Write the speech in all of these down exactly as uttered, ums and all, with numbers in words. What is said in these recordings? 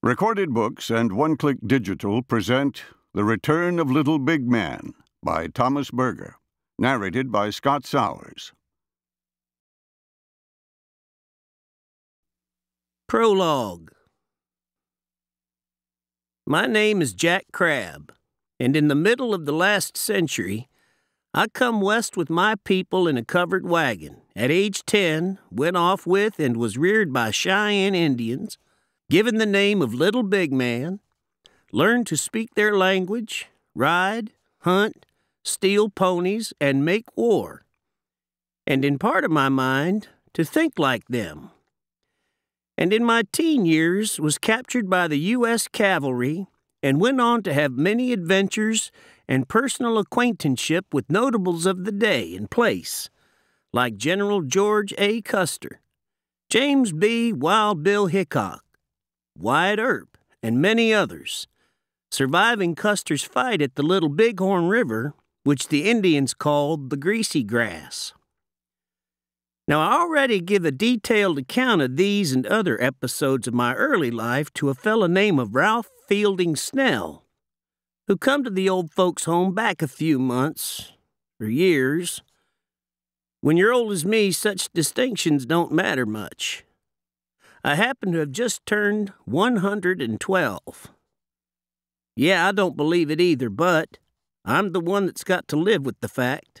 Recorded Books and One Click Digital present The Return of Little Big Man by Thomas Berger, narrated by Scott Sowers. Prologue. My name is Jack Crabb, and in the middle of the last century, I come west with my people in a covered wagon. At age ten, went off with and was reared by Cheyenne Indians, given the name of Little Big Man, learned to speak their language, ride, hunt, steal ponies, and make war, and in part of my mind, to think like them. And in my teen years was captured by the U S cavalry and went on to have many adventures and personal acquaintanceship with notables of the day and place, like General George A. Custer, James B. Wild Bill Hickok, Wyatt Earp, and many others, surviving Custer's fight at the Little Bighorn River, which the Indians called the Greasy Grass. Now, I already give a detailed account of these and other episodes of my early life to a fellow named of Ralph Fielding Snell, who come to the old folks' home back a few months, or years. When you're old as me, such distinctions don't matter much. I happen to have just turned one hundred twelve. Yeah, I don't believe it either, but I'm the one that's got to live with the fact.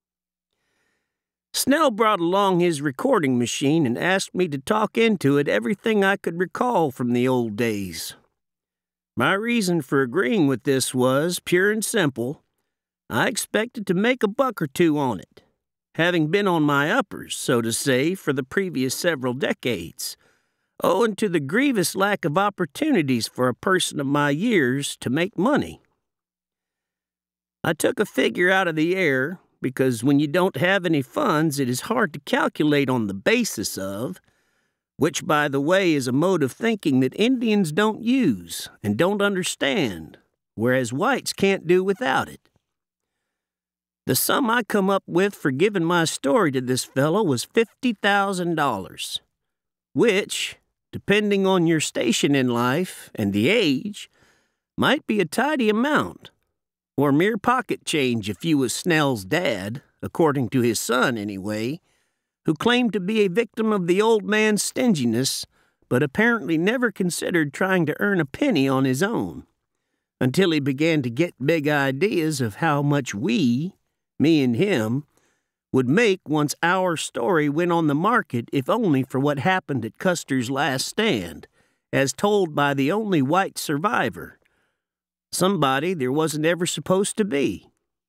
Snell brought along his recording machine and asked me to talk into it everything I could recall from the old days. My reason for agreeing with this was pure and simple. I expected to make a buck or two on it, having been on my uppers, so to say, for the previous several decades, owing to the grievous lack of opportunities for a person of my years to make money. I took a figure out of the air, because when you don't have any funds, it is hard to calculate on the basis of, which, by the way, is a mode of thinking that Indians don't use and don't understand, whereas whites can't do without it. The sum I come up with for giving my story to this fellow was fifty thousand dollars, which, depending on your station in life and the age, might be a tidy amount, or mere pocket change if you was Snell's dad, according to his son anyway, who claimed to be a victim of the old man's stinginess, but apparently never considered trying to earn a penny on his own, until he began to get big ideas of how much we, me and him, would make once our story went on the market, if only for what happened at Custer's last stand, as told by the only white survivor, somebody there wasn't ever supposed to be.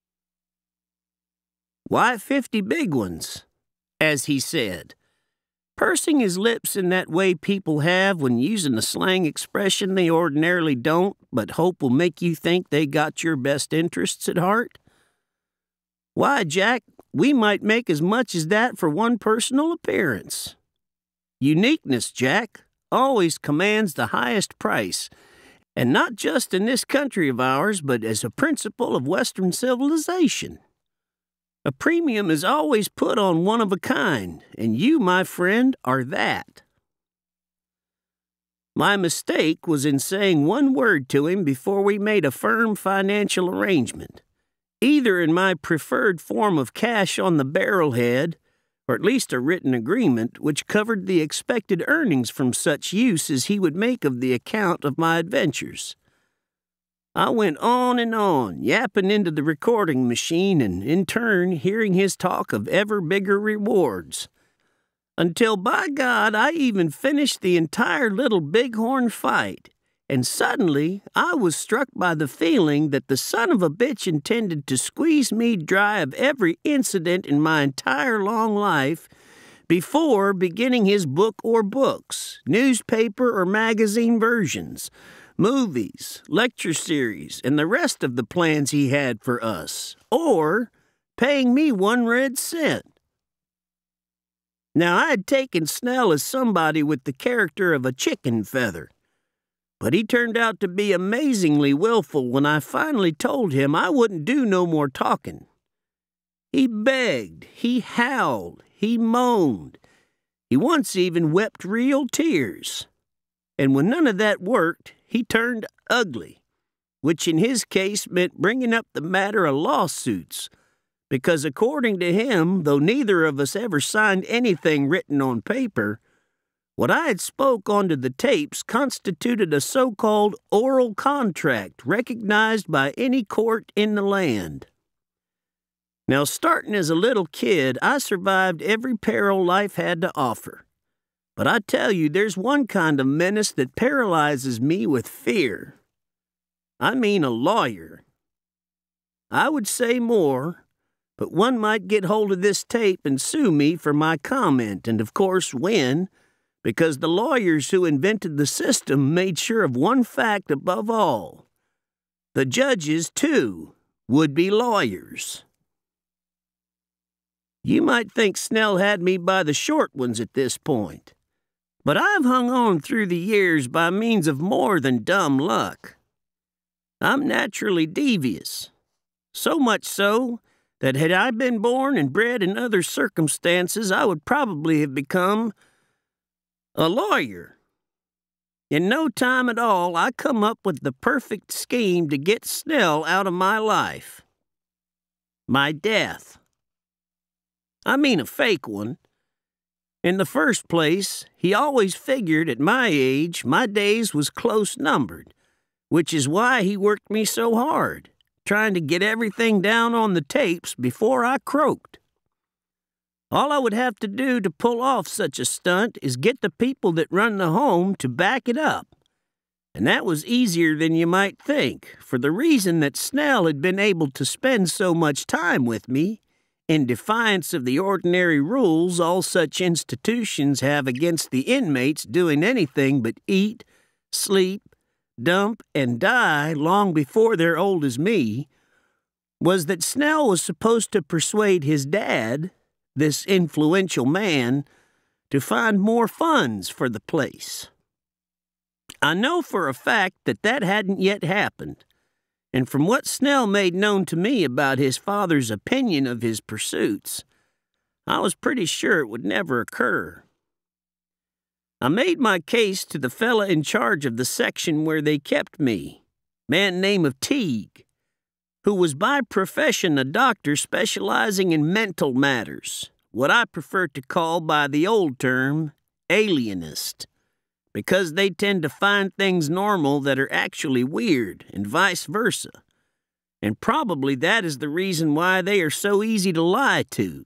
Why fifty big ones, as he said, pursing his lips in that way people have when using a slang expression they ordinarily don't, but hope will make you think they got your best interests at heart? Why, Jack, we might make as much as that for one personal appearance. Uniqueness, Jack, always commands the highest price, and not just in this country of ours, but as a principle of Western civilization. A premium is always put on one of a kind, and you, my friend, are that. My mistake was in saying one word to him before we made a firm financial arrangement, either in my preferred form of cash on the barrelhead, or at least a written agreement which covered the expected earnings from such use as he would make of the account of my adventures. I went on and on, yapping into the recording machine and, in turn, hearing his talk of ever bigger rewards, until, by God, I even finished the entire Little Bighorn fight, and suddenly I was struck by the feeling that the son of a bitch intended to squeeze me dry of every incident in my entire long life before beginning his book or books, newspaper or magazine versions, movies, lecture series, and the rest of the plans he had for us, or paying me one red cent. Now, I had taken Snell as somebody with the character of a chicken feather, but he turned out to be amazingly willful when I finally told him I wouldn't do no more talking. He begged, he howled, he moaned. He once even wept real tears. And when none of that worked, he turned ugly, which in his case meant bringing up the matter of lawsuits, because according to him, though neither of us ever signed anything written on paper, what I had spoke onto the tapes constituted a so-called oral contract recognized by any court in the land. Now, starting as a little kid, I survived every peril life had to offer. But I tell you, there's one kind of menace that paralyzes me with fear. I mean a lawyer. I would say more, but one might get hold of this tape and sue me for my comment, and of course win, because the lawyers who invented the system made sure of one fact above all. The judges, too, would be lawyers. You might think Snell had me by the short ones at this point, but I've hung on through the years by means of more than dumb luck. I'm naturally devious, so much so that had I been born and bred in other circumstances, I would probably have become a lawyer. In no time at all, I come up with the perfect scheme to get Snell out of my life. My death. I mean a fake one. In the first place, he always figured at my age my days was close numbered, which is why he worked me so hard, trying to get everything down on the tapes before I croaked. All I would have to do to pull off such a stunt is get the people that run the home to back it up. And that was easier than you might think, for the reason that Snell had been able to spend so much time with me, in defiance of the ordinary rules all such institutions have against the inmates doing anything but eat, sleep, dump, and die long before they're old as me, was that Snell was supposed to persuade his dad, this influential man, to find more funds for the place. I know for a fact that that hadn't yet happened, and from what Snell made known to me about his father's opinion of his pursuits, I was pretty sure it would never occur. I made my case to the fella in charge of the section where they kept me, man named of Teague, who was by profession a doctor specializing in mental matters, what I prefer to call by the old term, alienist, because they tend to find things normal that are actually weird, and vice versa. And probably that is the reason why they are so easy to lie to.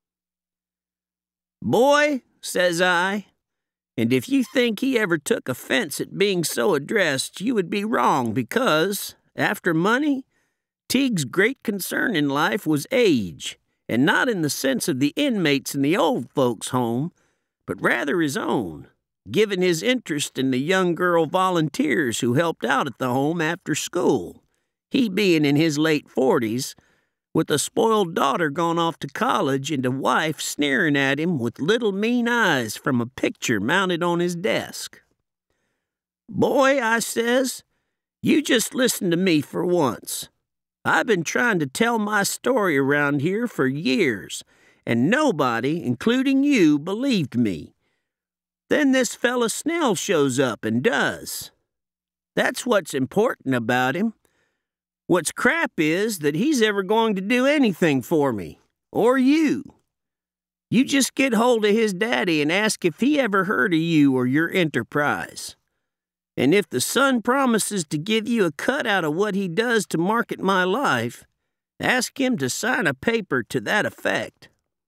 "Boy," says I, "and if you think he ever took offense at being so addressed, you would be wrong, because, after money, Teague's great concern in life was age, and not in the sense of the inmates in the old folks' home, but rather his own, given his interest in the young girl volunteers who helped out at the home after school, he being in his late forties, with a spoiled daughter gone off to college and a wife sneering at him with little mean eyes from a picture mounted on his desk. Boy," I says, "you just listen to me for once. I've been trying to tell my story around here for years, and nobody, including you, believed me. Then this fella Snell shows up and does. That's what's important about him. What's crap is that he's ever going to do anything for me, or you. You just get hold of his daddy and ask if he ever heard of you or your enterprise. And if the son promises to give you a cut out of what he does to market my life, ask him to sign a paper to that effect."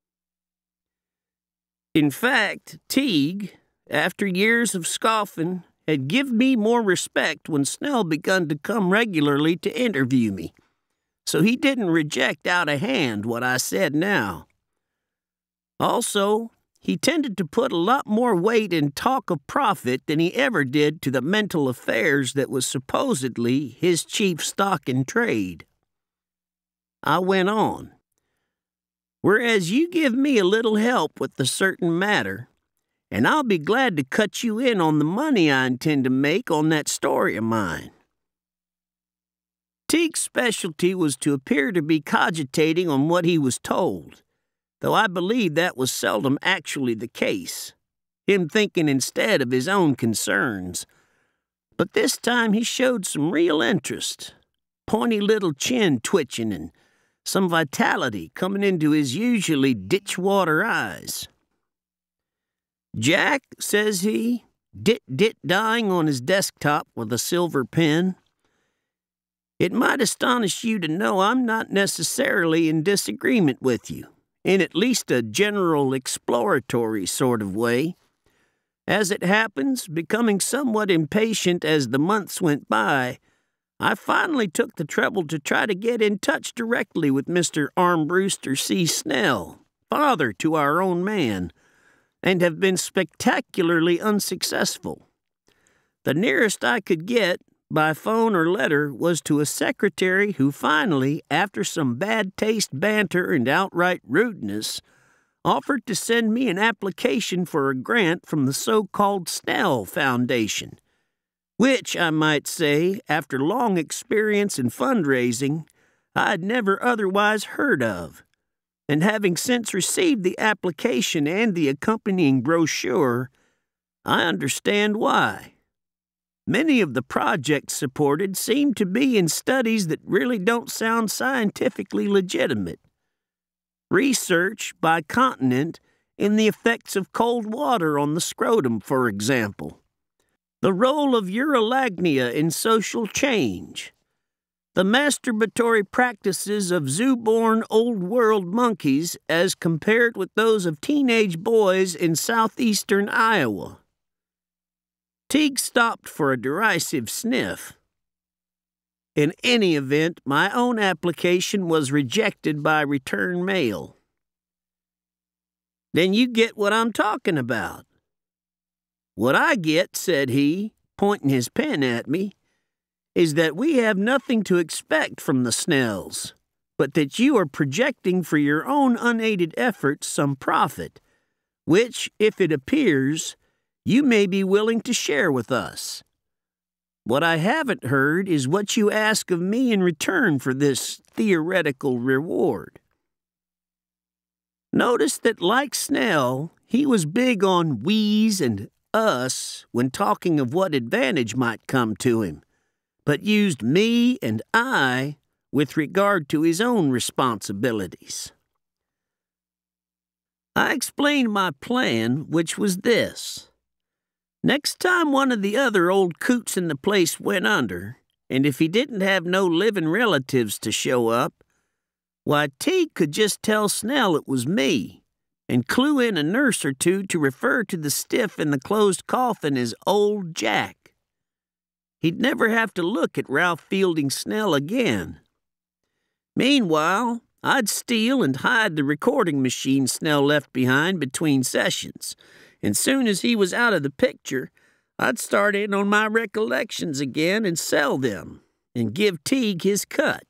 In fact, Teague, after years of scoffing, had given me more respect when Snell begun to come regularly to interview me, so he didn't reject out of hand what I said now. Also, he tended to put a lot more weight in talk of profit than he ever did to the mental affairs that was supposedly his chief stock in trade. I went on. "Whereas you give me a little help with a certain matter, and I'll be glad to cut you in on the money I intend to make on that story of mine." Teague's specialty was to appear to be cogitating on what he was told, though I believe that was seldom actually the case. him thinking instead of his own concerns. But this time he showed some real interest, pointy little chin twitching and some vitality coming into his usually ditchwater eyes. "Jack," says he, dit-dit-dying on his desktop with a silver pen, "it might astonish you to know I'm not necessarily in disagreement with you, in at least a general exploratory sort of way. As it happens, becoming somewhat impatient as the months went by, I finally took the trouble to try to get in touch directly with Mister Armbruster C. Snell, father to our own man, and have been spectacularly unsuccessful. The nearest I could get, by phone or letter, was to a secretary who finally, after some bad taste banter and outright rudeness, offered to send me an application for a grant from the so-called Snell Foundation, which, I might say, after long experience in fundraising, I had never otherwise heard of. And having since received the application and the accompanying brochure, I understand why. Many of the projects supported seem to be in studies that really don't sound scientifically legitimate. Research by continent in the effects of cold water on the scrotum, for example. The role of urolagnia in social change. The masturbatory practices of zoo-born old-world monkeys as compared with those of teenage boys in southeastern Iowa." Teague stopped for a derisive sniff. "In any event, my own application was rejected by return mail." "Then you get what I'm talking about." "What I get," said he, pointing his pen at me, "is that we have nothing to expect from the Snells, but that you are projecting for your own unaided efforts some profit, which, if it appears, you may be willing to share with us. What I haven't heard is what you ask of me in return for this theoretical reward." Notice that, like Snell, he was big on we's and us when talking of what advantage might come to him, but used me and I with regard to his own responsibilities. I explained my plan, which was this. Next time one of the other old coots in the place went under, and if he didn't have no living relatives to show up, why, Teague could just tell Snell it was me, and clue in a nurse or two to refer to the stiff in the closed coffin as Old Jack. He'd never have to look at Ralph Fielding Snell again. Meanwhile, I'd steal and hide the recording machine Snell left behind between sessions, and soon as he was out of the picture, I'd start in on my recollections again and sell them, and give Teague his cut.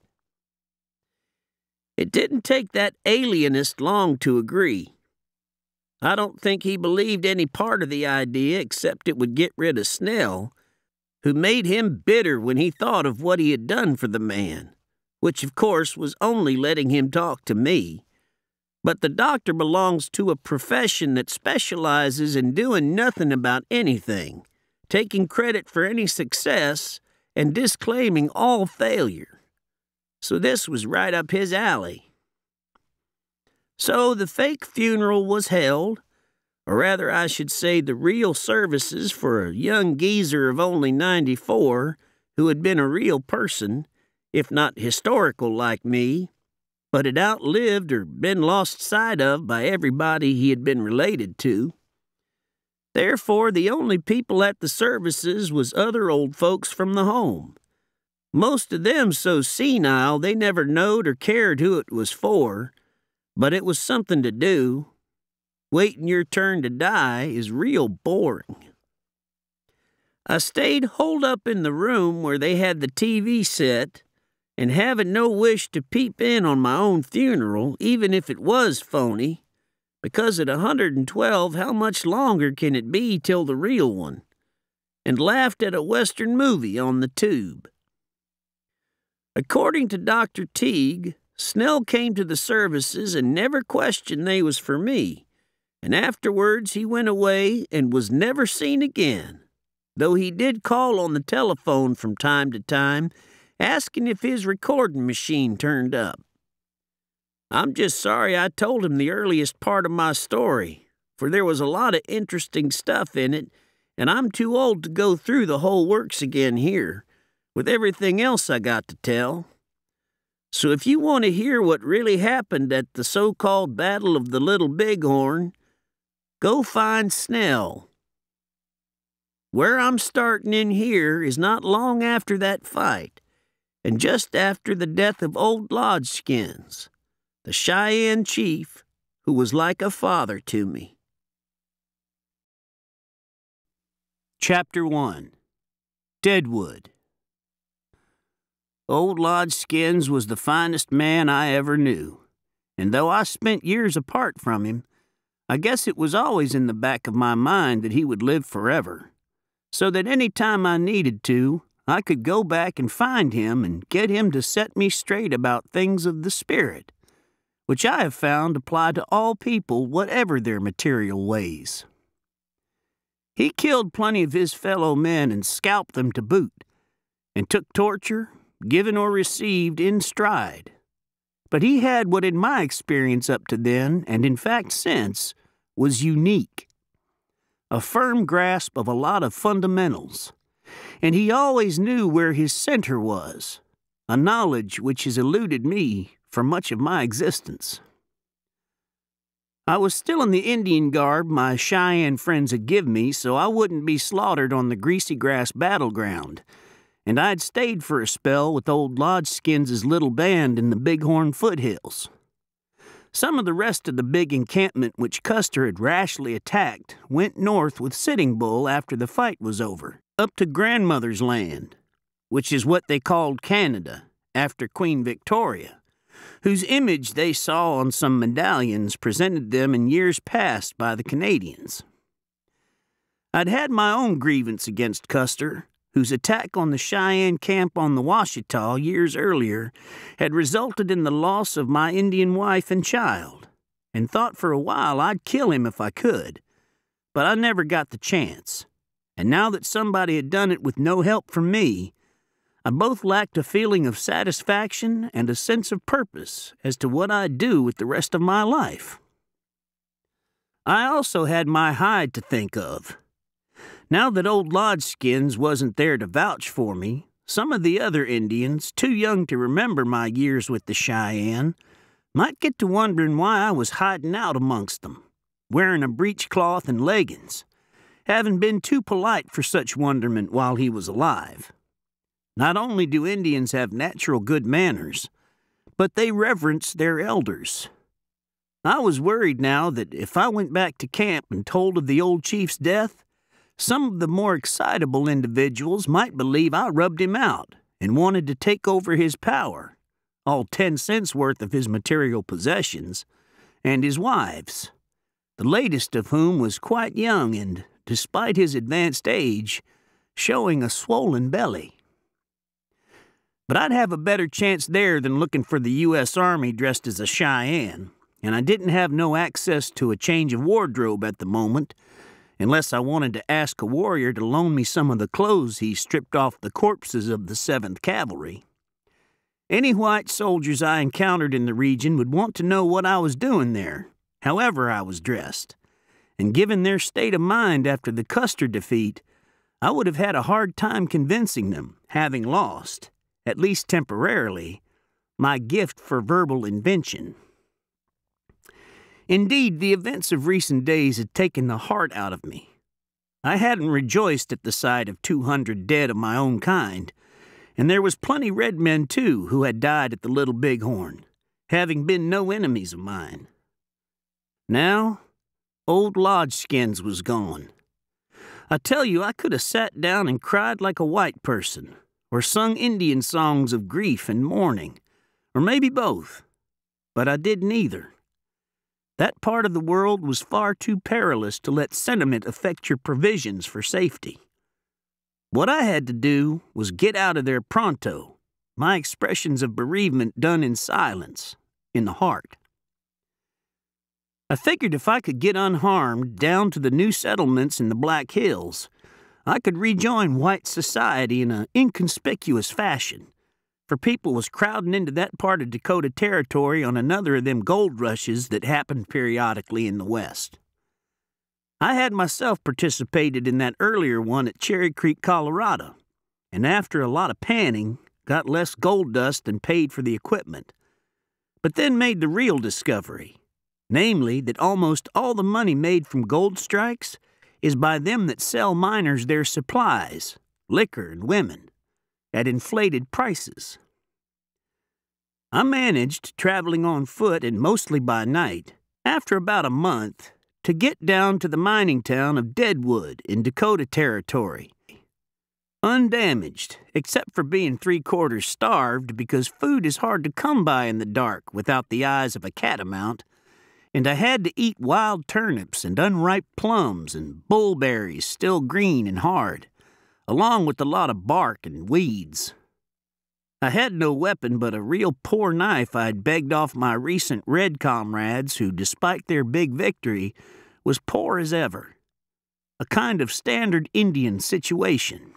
It didn't take that alienist long to agree. I don't think he believed any part of the idea except it would get rid of Snell, who made him bitter when he thought of what he had done for the man, which of course was only letting him talk to me. But the doctor belongs to a profession that specializes in doing nothing about anything, taking credit for any success and disclaiming all failure. So this was right up his alley. So the fake funeral was held, or rather I should say the real services for a young geezer of only ninety-four who had been a real person, if not historical like me, but had outlived or been lost sight of by everybody he had been related to. Therefore, the only people at the services was other old folks from the home. Most of them so senile they never knowed or cared who it was for, but it was something to do. Waiting your turn to die is real boring. I stayed holed up in the room where they had the T V set, and having no wish to peep in on my own funeral, even if it was phony, because at a hundred and twelve how much longer can it be till the real one, and laughed at a Western movie on the tube. According to Doctor Teague, Snell came to the services and never questioned they was for me, and afterwards he went away and was never seen again, though he did call on the telephone from time to time, asking if his recording machine turned up. I'm just sorry I told him the earliest part of my story, for there was a lot of interesting stuff in it, and I'm too old to go through the whole works again here, with everything else I got to tell. So if you want to hear what really happened at the so-called Battle of the Little Bighorn, go find Snell. Where I'm starting in here is not long after that fight, and just after the death of old Lodgeskins, the Cheyenne chief who was like a father to me. Chapter one. Deadwood. Old Lodgeskins was the finest man I ever knew, and though I spent years apart from him, I guess it was always in the back of my mind that he would live forever, so that any time I needed to, I could go back and find him and get him to set me straight about things of the spirit, which I have found apply to all people whatever their material ways. He killed plenty of his fellow men and scalped them to boot, and took torture, given or received, in stride. But he had what in my experience up to then, and in fact since, was unique. A firm grasp of a lot of fundamentals, and he always knew where his center was, a knowledge which has eluded me for much of my existence. I was still in the Indian garb my Cheyenne friends had given me, so I wouldn't be slaughtered on the greasy grass battleground, and I'd stayed for a spell with old Lodgeskins' little band in the Bighorn foothills. Some of the rest of the big encampment which Custer had rashly attacked went north with Sitting Bull after the fight was over, up to Grandmother's Land, which is what they called Canada, after Queen Victoria, whose image they saw on some medallions presented them in years past by the Canadians. I'd had my own grievance against Custer, whose attack on the Cheyenne camp on the Washita years earlier had resulted in the loss of my Indian wife and child, and thought for a while I'd kill him if I could, but I never got the chance, and now that somebody had done it with no help from me, I both lacked a feeling of satisfaction and a sense of purpose as to what I'd do with the rest of my life. I also had my hide to think of. Now that old Lodgeskins wasn't there to vouch for me, some of the other Indians, too young to remember my years with the Cheyenne, might get to wondering why I was hiding out amongst them, wearing a breechcloth and leggings, having been too polite for such wonderment while he was alive. Not only do Indians have natural good manners, but they reverence their elders. I was worried now that if I went back to camp and told of the old chief's death, some of the more excitable individuals might believe I rubbed him out and wanted to take over his power, all ten cents worth of his material possessions, and his wives, the latest of whom was quite young and, despite his advanced age, showing a swollen belly. But I'd have a better chance there than looking for the U S Army dressed as a Cheyenne, and I didn't have no access to a change of wardrobe at the moment, unless I wanted to ask a warrior to loan me some of the clothes he stripped off the corpses of the seventh Cavalry. Any white soldiers I encountered in the region would want to know what I was doing there, however I was dressed, and given their state of mind after the Custer defeat, I would have had a hard time convincing them, having lost, at least temporarily, my gift for verbal invention. Indeed, the events of recent days had taken the heart out of me. I hadn't rejoiced at the sight of two hundred dead of my own kind, and there was plenty red men, too, who had died at the Little Bighorn, having been no enemies of mine. Now, old Lodgeskins was gone. I tell you, I could have sat down and cried like a white person, or sung Indian songs of grief and mourning, or maybe both, but I did neither. That part of the world was far too perilous to let sentiment affect your provisions for safety. What I had to do was get out of there pronto, my expressions of bereavement done in silence, in the heart. I figured if I could get unharmed down to the new settlements in the Black Hills, I could rejoin white society in an inconspicuous fashion, for people was crowding into that part of Dakota Territory on another of them gold rushes that happened periodically in the West. I had myself participated in that earlier one at Cherry Creek, Colorado, and after a lot of panning, got less gold dust than paid for the equipment, but then made the real discovery, namely that almost all the money made from gold strikes is by them that sell miners their supplies, liquor and women, at inflated prices. I managed, traveling on foot and mostly by night, after about a month, to get down to the mining town of Deadwood in Dakota Territory, undamaged, except for being three-quarters starved because food is hard to come by in the dark without the eyes of a catamount, and I had to eat wild turnips and unripe plums and bullberries still green and hard, along with a lot of bark and weeds. I had no weapon but a real poor knife I'd begged off my recent red comrades who, despite their big victory, was poor as ever. A kind of standard Indian situation.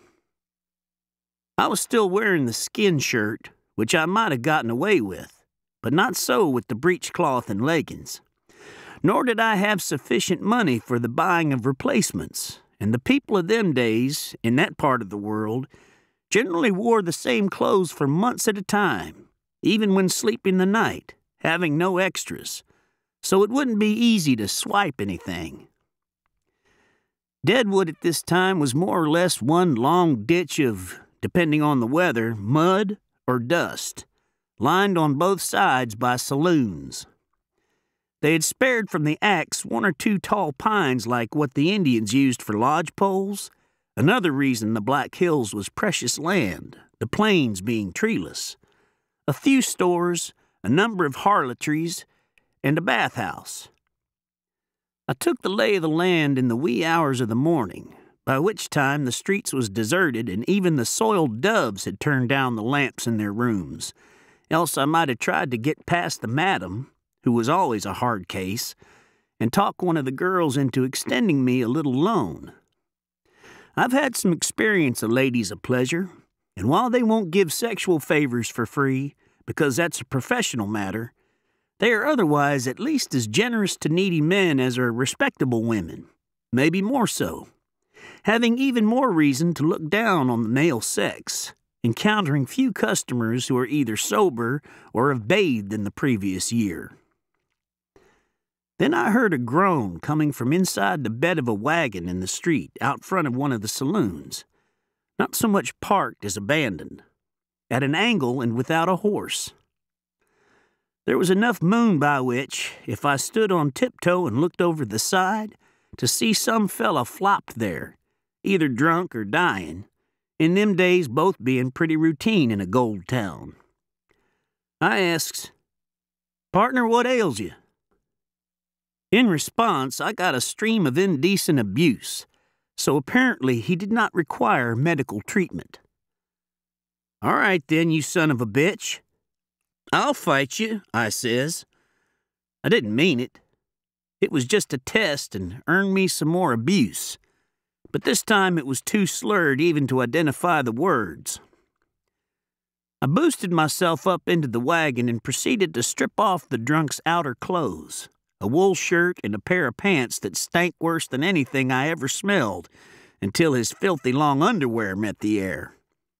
I was still wearing the skin shirt, which I might have gotten away with, but not so with the breechcloth and leggings. Nor did I have sufficient money for the buying of replacements, and the people of them days, in that part of the world, generally wore the same clothes for months at a time, even when sleeping the night, having no extras, so it wouldn't be easy to swipe anything. Deadwood at this time was more or less one long ditch of, depending on the weather, mud or dust, lined on both sides by saloons. They had spared from the axe one or two tall pines like what the Indians used for lodge poles, another reason the Black Hills was precious land, the plains being treeless, a few stores, a number of harlotries, and a bathhouse. I took the lay of the land in the wee hours of the morning, by which time the streets was deserted and even the soiled doves had turned down the lamps in their rooms, else I might have tried to get past the madam, who was always a hard case, and talk one of the girls into extending me a little loan. I've had some experience of ladies of pleasure, and while they won't give sexual favors for free, because that's a professional matter, they are otherwise at least as generous to needy men as are respectable women, maybe more so, having even more reason to look down on the male sex, encountering few customers who are either sober or have bathed in the previous year. Then I heard a groan coming from inside the bed of a wagon in the street out front of one of the saloons, not so much parked as abandoned, at an angle and without a horse. There was enough moon by which, if I stood on tiptoe and looked over the side, to see some fella flopped there, either drunk or dying, in them days both being pretty routine in a gold town. I asks, "Partner, what ails you?" In response, I got a stream of indecent abuse, so apparently he did not require medical treatment. "All right then, you son of a bitch. I'll fight you," I says. I didn't mean it. It was just a test and earned me some more abuse, but this time it was too slurred even to identify the words. I boosted myself up into the wagon and proceeded to strip off the drunk's outer clothes, a wool shirt and a pair of pants that stank worse than anything I ever smelled, until his filthy long underwear met the air.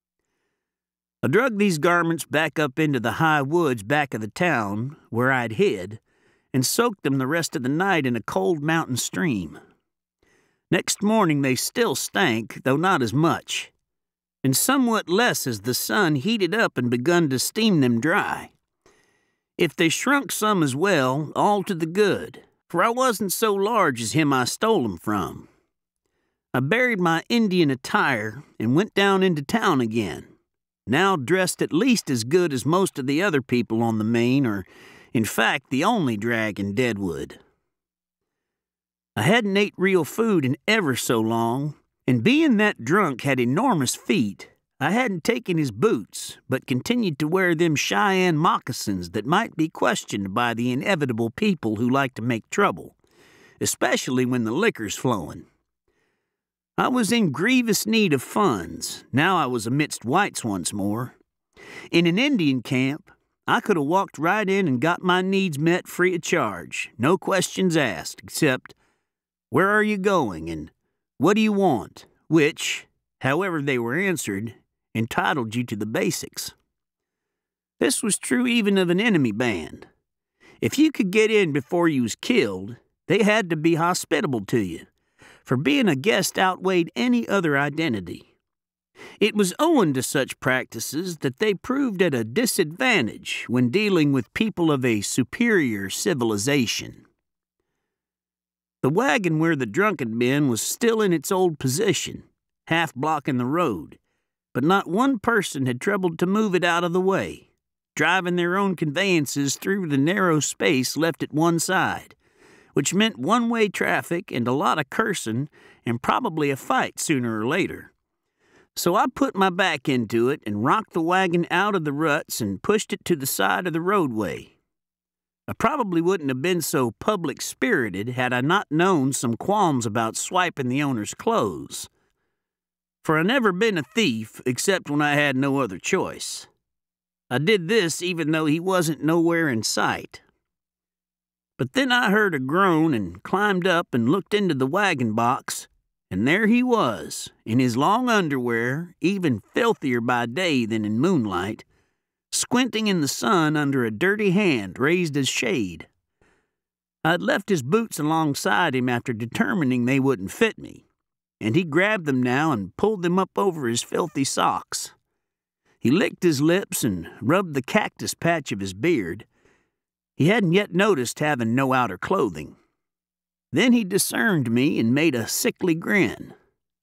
I drug these garments back up into the high woods back of the town, where I'd hid, and soaked them the rest of the night in a cold mountain stream. Next morning they still stank, though not as much, and somewhat less as the sun heated up and begun to steam them dry. If they shrunk some as well, all to the good, for I wasn't so large as him I stole 'em from. I buried my Indian attire and went down into town again, now dressed at least as good as most of the other people on the main, or, in fact, the only drag in Deadwood. I hadn't ate real food in ever so long, and being that drunk had enormous feet, I hadn't taken his boots, but continued to wear them Cheyenne moccasins that might be questioned by the inevitable people who like to make trouble, especially when the liquor's flowing. I was in grievous need of funds. Now I was amidst whites once more. In an Indian camp, I could have walked right in and got my needs met free of charge, no questions asked, except, "Where are you going?" and "What do you want?" which, however they were answered, entitled you to the basics. This was true even of an enemy band. If you could get in before you was killed, they had to be hospitable to you, for being a guest outweighed any other identity. It was owing to such practices that they proved at a disadvantage when dealing with people of a superior civilization. The wagon where the drunk had been was still in its old position, half blocking the road, but not one person had troubled to move it out of the way, driving their own conveyances through the narrow space left at one side, which meant one-way traffic and a lot of cursing and probably a fight sooner or later. So I put my back into it and rocked the wagon out of the ruts and pushed it to the side of the roadway. I probably wouldn't have been so public-spirited had I not known some qualms about swiping the owner's clothes. For I never been a thief except when I had no other choice. I did this even though he wasn't nowhere in sight. But then I heard a groan and climbed up and looked into the wagon box, and there he was, in his long underwear, even filthier by day than in moonlight, squinting in the sun under a dirty hand raised as shade. I'd left his boots alongside him after determining they wouldn't fit me, and he grabbed them now and pulled them up over his filthy socks. He licked his lips and rubbed the cactus patch of his beard. He hadn't yet noticed having no outer clothing. Then he discerned me and made a sickly grin.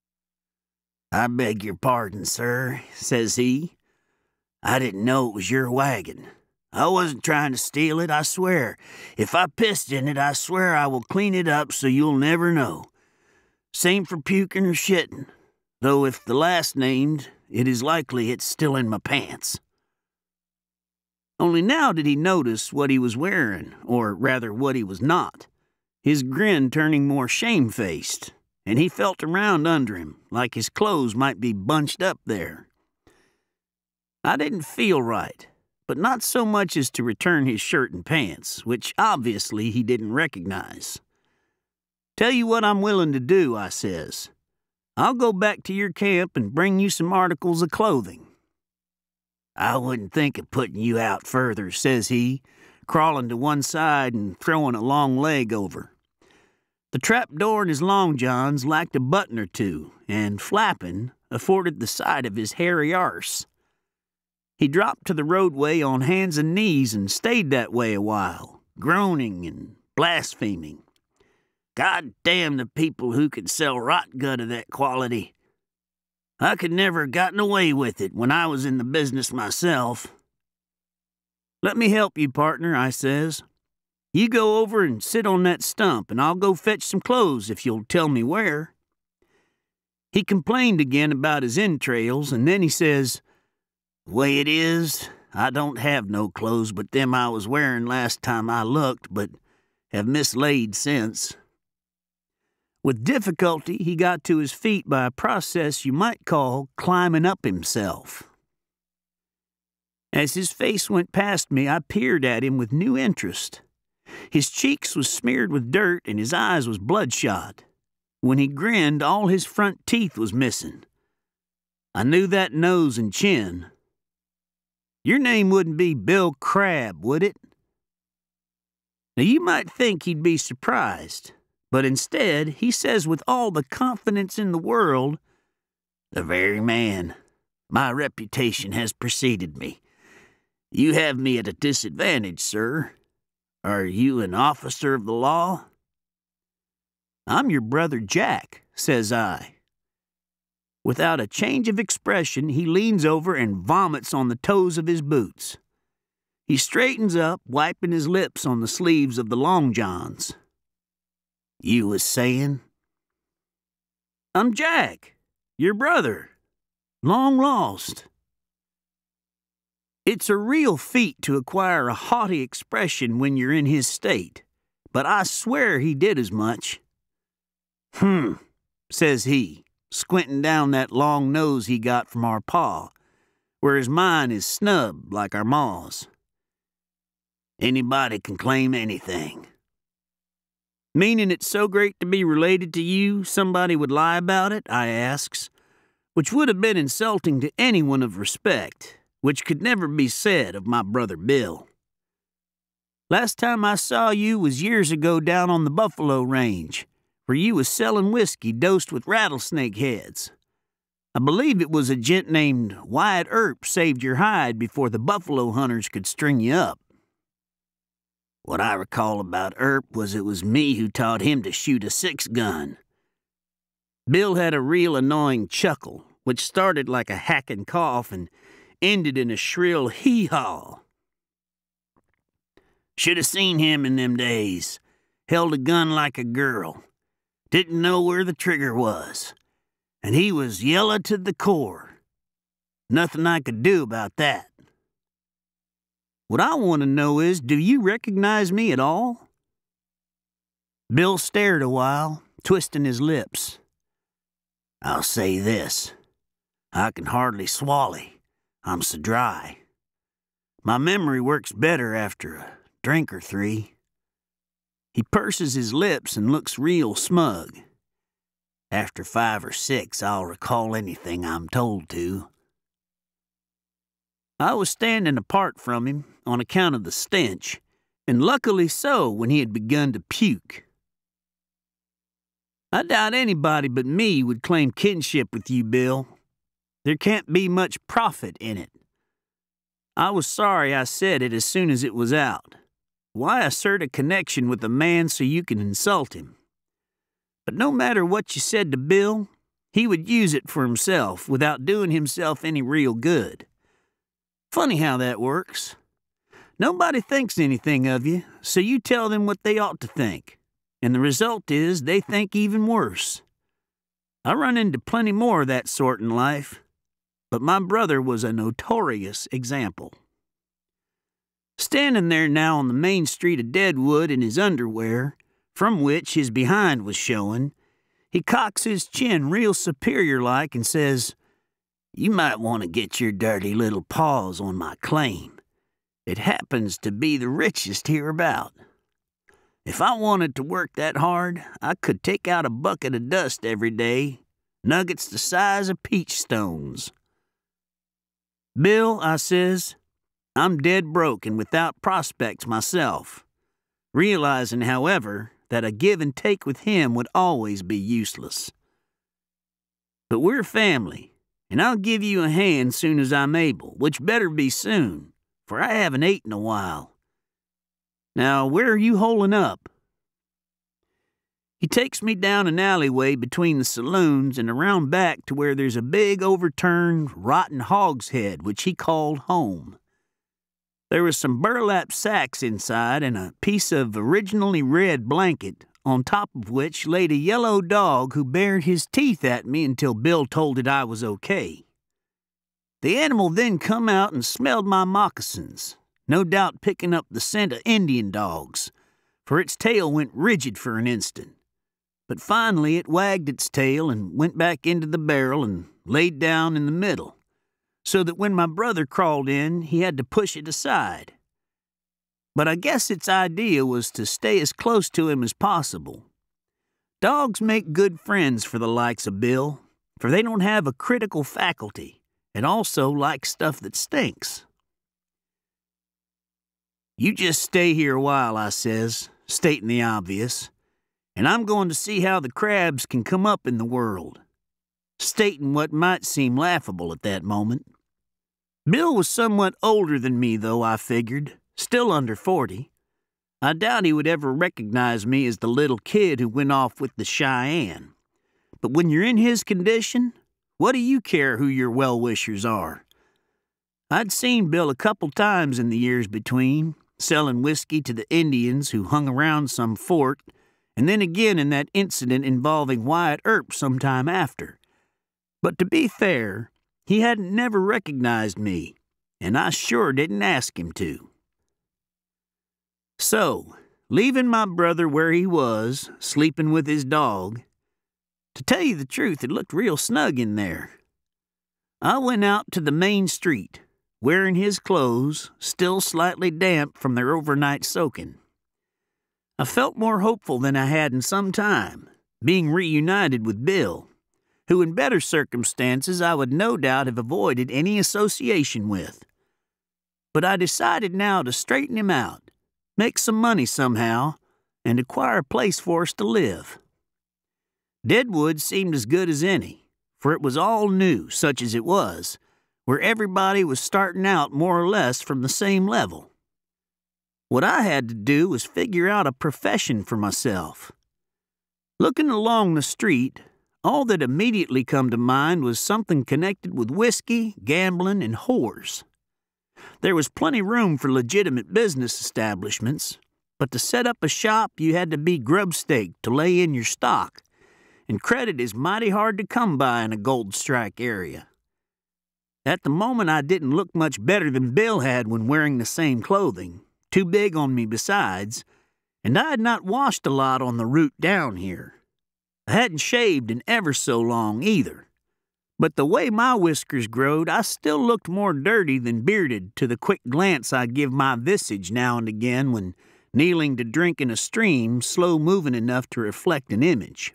"I beg your pardon, sir," says he. "I didn't know it was your wagon. I wasn't trying to steal it, I swear. If I pissed in it, I swear I will clean it up so you'll never know. Same for puking or shitting, though if the last named, it is likely it's still in my pants." Only now did he notice what he was wearing, or rather what he was not, his grin turning more shamefaced, and he felt around under him, like his clothes might be bunched up there. I didn't feel right, but not so much as to return his shirt and pants, which obviously he didn't recognize. "Tell you what I'm willing to do," I says. "I'll go back to your camp and bring you some articles of clothing." "I wouldn't think of putting you out further," says he, crawling to one side and throwing a long leg over. The trap door in his long johns lacked a button or two, and flapping afforded the sight of his hairy arse. He dropped to the roadway on hands and knees and stayed that way a while, groaning and blaspheming. "God damn the people who could sell rot gut of that quality. I could never have gotten away with it when I was in the business myself." "Let me help you, partner," I says. "You go over and sit on that stump, and I'll go fetch some clothes if you'll tell me where." He complained again about his entrails, and then he says, "Way it is, I don't have no clothes but them I was wearing last time I looked, but have mislaid since." With difficulty, he got to his feet by a process you might call climbing up himself. As his face went past me, I peered at him with new interest. His cheeks was smeared with dirt and his eyes was bloodshot. When he grinned, all his front teeth was missing. I knew that nose and chin. "Your name wouldn't be Bill Crabb, would it?" Now you might think he'd be surprised, but instead he says with all the confidence in the world, "The very man. My reputation has preceded me. You have me at a disadvantage, sir. Are you an officer of the law?" "I'm your brother Jack," says I. Without a change of expression, he leans over and vomits on the toes of his boots. He straightens up, wiping his lips on the sleeves of the long johns. "You was saying?" "I'm Jack, your brother." long lost. It's a real feat to acquire a haughty expression when you're in his state, but I swear he did as much. Hmm, says he, squinting down that long nose he got from our pa, whereas mine is snubbed like our ma's. Anybody can claim anything. Meaning it's so great to be related to you, somebody would lie about it, I asks, which would have been insulting to anyone of respect, which could never be said of my brother Bill. Last time I saw you was years ago down on the Buffalo Range, where you was selling whiskey dosed with rattlesnake heads. I believe it was a gent named Wyatt Earp saved your hide before the buffalo hunters could string you up. What I recall about Earp was it was me who taught him to shoot a six-gun. Bill had a real annoying chuckle, which started like a hacking cough and ended in a shrill hee-haw. Should have seen him in them days. Held a gun like a girl. Didn't know where the trigger was. And he was yellow to the core. Nothing I could do about that. What I want to know is, do you recognize me at all? Bill stared a while, twisting his lips. I'll say this. I can hardly swallow. I'm so dry. My memory works better after a drink or three. He purses his lips and looks real smug. After five or six, I'll recall anything I'm told to. I was standing apart from him on account of the stench, and luckily so when he had begun to puke. I doubt anybody but me would claim kinship with you, Bill. There can't be much profit in it. I was sorry I said it as soon as it was out. Why assert a connection with a man so you can insult him? But no matter what you said to Bill, he would use it for himself without doing himself any real good. Funny how that works. Nobody thinks anything of you, so you tell them what they ought to think, and the result is they think even worse. I run into plenty more of that sort in life, but my brother was a notorious example. Standing there now on the main street of Deadwood in his underwear, from which his behind was showing, he cocks his chin real superior-like and says, You might want to get your dirty little paws on my claim. It happens to be the richest hereabout. If I wanted to work that hard, I could take out a bucket of dust every day, nuggets the size of peach stones. Bill, I says, I'm dead broke and without prospects myself, realizing, however, that a give and take with him would always be useless. But we're family, and I'll give you a hand soon as I'm able, which better be soon, for I haven't ate in a while. Now, where are you holing up? He takes me down an alleyway between the saloons and around back to where there's a big overturned, rotten hogshead, which he called home. There was some burlap sacks inside and a piece of originally red blanket, on top of which laid a yellow dog who bared his teeth at me until Bill told it I was okay. The animal then come out and smelled my moccasins, no doubt picking up the scent of Indian dogs, for its tail went rigid for an instant. But finally it wagged its tail and went back into the barrel and laid down in the middle, so that when my brother crawled in, he had to push it aside. But I guess its idea was to stay as close to him as possible. Dogs make good friends for the likes of Bill, for they don't have a critical faculty, and also like stuff that stinks. You just stay here a while, I says, stating the obvious, and I'm going to see how the crabs can come up in the world, stating what might seem laughable at that moment. Bill was somewhat older than me, though, I figured, still under forty. I doubt he would ever recognize me as the little kid who went off with the Cheyenne. But when you're in his condition, what do you care who your well-wishers are? I'd seen Bill a couple times in the years between, selling whiskey to the Indians who hung around some fort, and then again in that incident involving Wyatt Earp some time after. But to be fair, he hadn't never recognized me, and I sure didn't ask him to. So, leaving my brother where he was, sleeping with his dog, to tell you the truth, it looked real snug in there. I went out to the main street, wearing his clothes, still slightly damp from their overnight soaking. I felt more hopeful than I had in some time, being reunited with Bill, who in better circumstances I would no doubt have avoided any association with. But I decided now to straighten him out, make some money somehow, and acquire a place for us to live. Deadwood seemed as good as any, for it was all new, such as it was, where everybody was starting out more or less from the same level. What I had to do was figure out a profession for myself. Looking along the street, all that immediately come to mind was something connected with whiskey, gambling, and whores. There was plenty room for legitimate business establishments, but to set up a shop you had to be grub-staked to lay in your stock, and credit is mighty hard to come by in a gold strike area. At the moment I didn't look much better than Bill had when wearing the same clothing, too big on me besides, and I had not washed a lot on the route down here. I hadn't shaved in ever so long either, but the way my whiskers growed, I still looked more dirty than bearded to the quick glance I give my visage now and again when kneeling to drink in a stream slow-moving enough to reflect an image.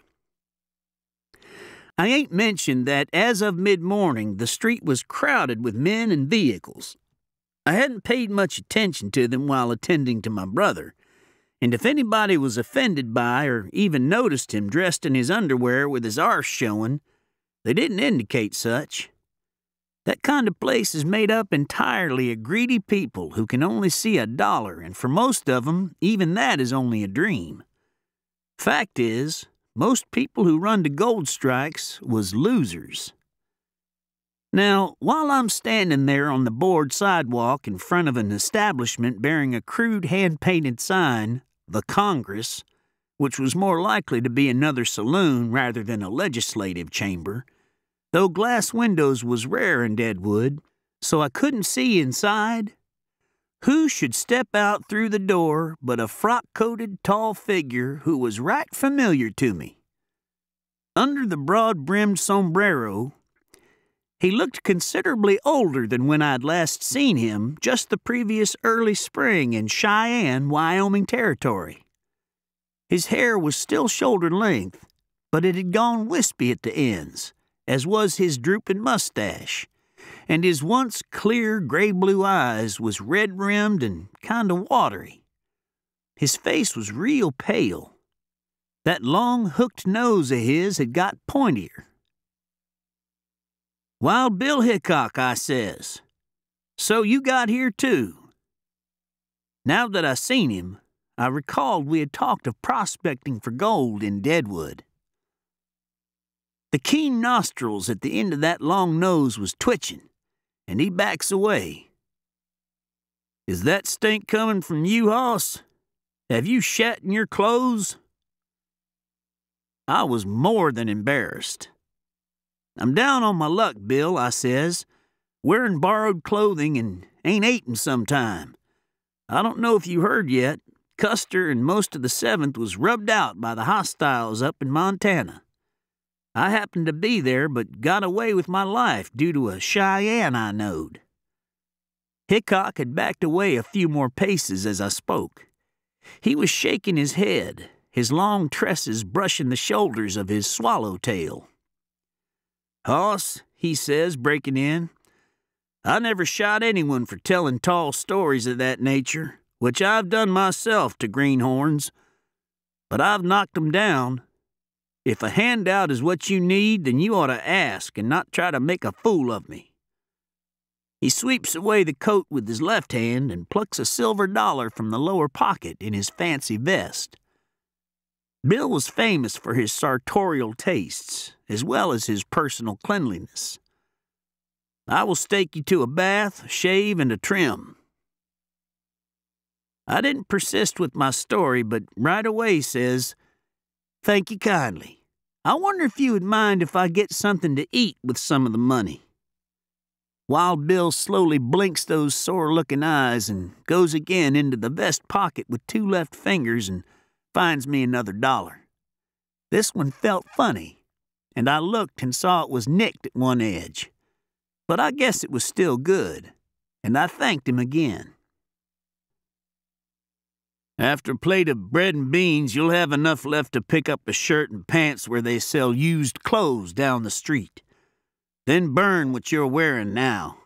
I ain't mentioned that as of mid-morning the street was crowded with men and vehicles. I hadn't paid much attention to them while attending to my brother, and if anybody was offended by or even noticed him dressed in his underwear with his arse showing, they didn't indicate such. That kind of place is made up entirely of greedy people who can only see a dollar, and for most of them, even that is only a dream. Fact is, most people who run to gold strikes was losers. Now, while I'm standing there on the board sidewalk in front of an establishment bearing a crude hand-painted sign, The Congress, which was more likely to be another saloon rather than a legislative chamber, though glass windows was rare in Deadwood, so I couldn't see inside, who should step out through the door but a frock-coated tall figure who was right familiar to me. Under the broad-brimmed sombrero, he looked considerably older than when I'd last seen him just the previous early spring in Cheyenne, Wyoming territory. His hair was still shoulder length, but it had gone wispy at the ends, as was his drooping mustache, and his once clear gray-blue eyes was red-rimmed and kind of watery. His face was real pale. That long hooked nose of his had got pointier. "Wild Bill Hickok," I says. "So you got here too." Now that I seen him, I recalled we had talked of prospecting for gold in Deadwood. The keen nostrils at the end of that long nose was twitching, and he backs away. "Is that stink coming from you, hoss? Have you shat in your clothes?" I was more than embarrassed. "I'm down on my luck, Bill," I says, "wearing borrowed clothing and ain't eaten some time. I don't know if you heard yet, Custer and most of the seventh was rubbed out by the hostiles up in Montana. I happened to be there, but got away with my life due to a Cheyenne I knowed." Hickok had backed away a few more paces as I spoke. He was shaking his head, his long tresses brushing the shoulders of his swallowtail. "Hoss," he says, breaking in, "I never shot anyone for telling tall stories of that nature, which I've done myself to greenhorns, but I've knocked 'em down. If a handout is what you need, then you ought to ask and not try to make a fool of me." He sweeps away the coat with his left hand and plucks a silver dollar from the lower pocket in his fancy vest. Bill was famous for his sartorial tastes, as well as his personal cleanliness. "I will stake you to a bath, shave, and a trim." I didn't persist with my story, but right away says, "Thank you kindly. I wonder if you would mind if I get something to eat with some of the money." Wild Bill slowly blinks those sore-looking eyes and goes again into the vest pocket with two left fingers and finds me another dollar. This one felt funny, and I looked and saw it was nicked at one edge. But I guess it was still good, and I thanked him again. After a plate of bread and beans, you'll have enough left to pick up a shirt and pants where they sell used clothes down the street. Then burn what you're wearing now.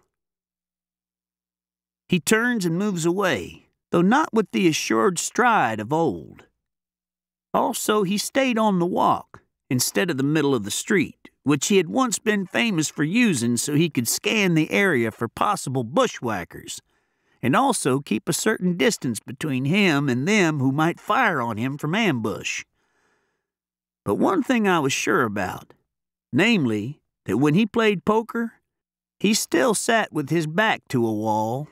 He turns and moves away, though not with the assured stride of old. Also, he stayed on the walk, instead of the middle of the street, which he had once been famous for using so he could scan the area for possible bushwhackers, and also keep a certain distance between him and them who might fire on him from ambush. But one thing I was sure about, namely, that when he played poker, he still sat with his back to a wall.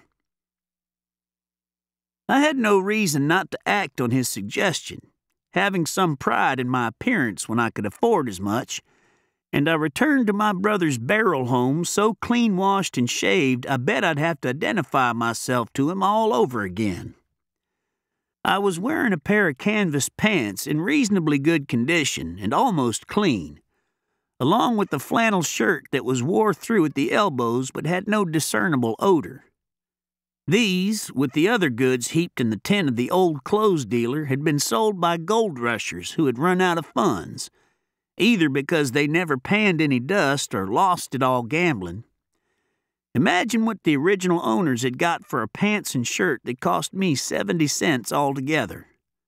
I had no reason not to act on his suggestion, having some pride in my appearance when I could afford as much, and I returned to my brother's barrel home so clean-washed and shaved I bet I'd have to identify myself to him all over again. I was wearing a pair of canvas pants in reasonably good condition and almost clean, along with a flannel shirt that was wore through at the elbows but had no discernible odor. These, with the other goods heaped in the tent of the old clothes dealer, had been sold by gold rushers who had run out of funds, either because they never panned any dust or lost it all gambling. Imagine what the original owners had got for a pants and shirt that cost me seventy cents altogether.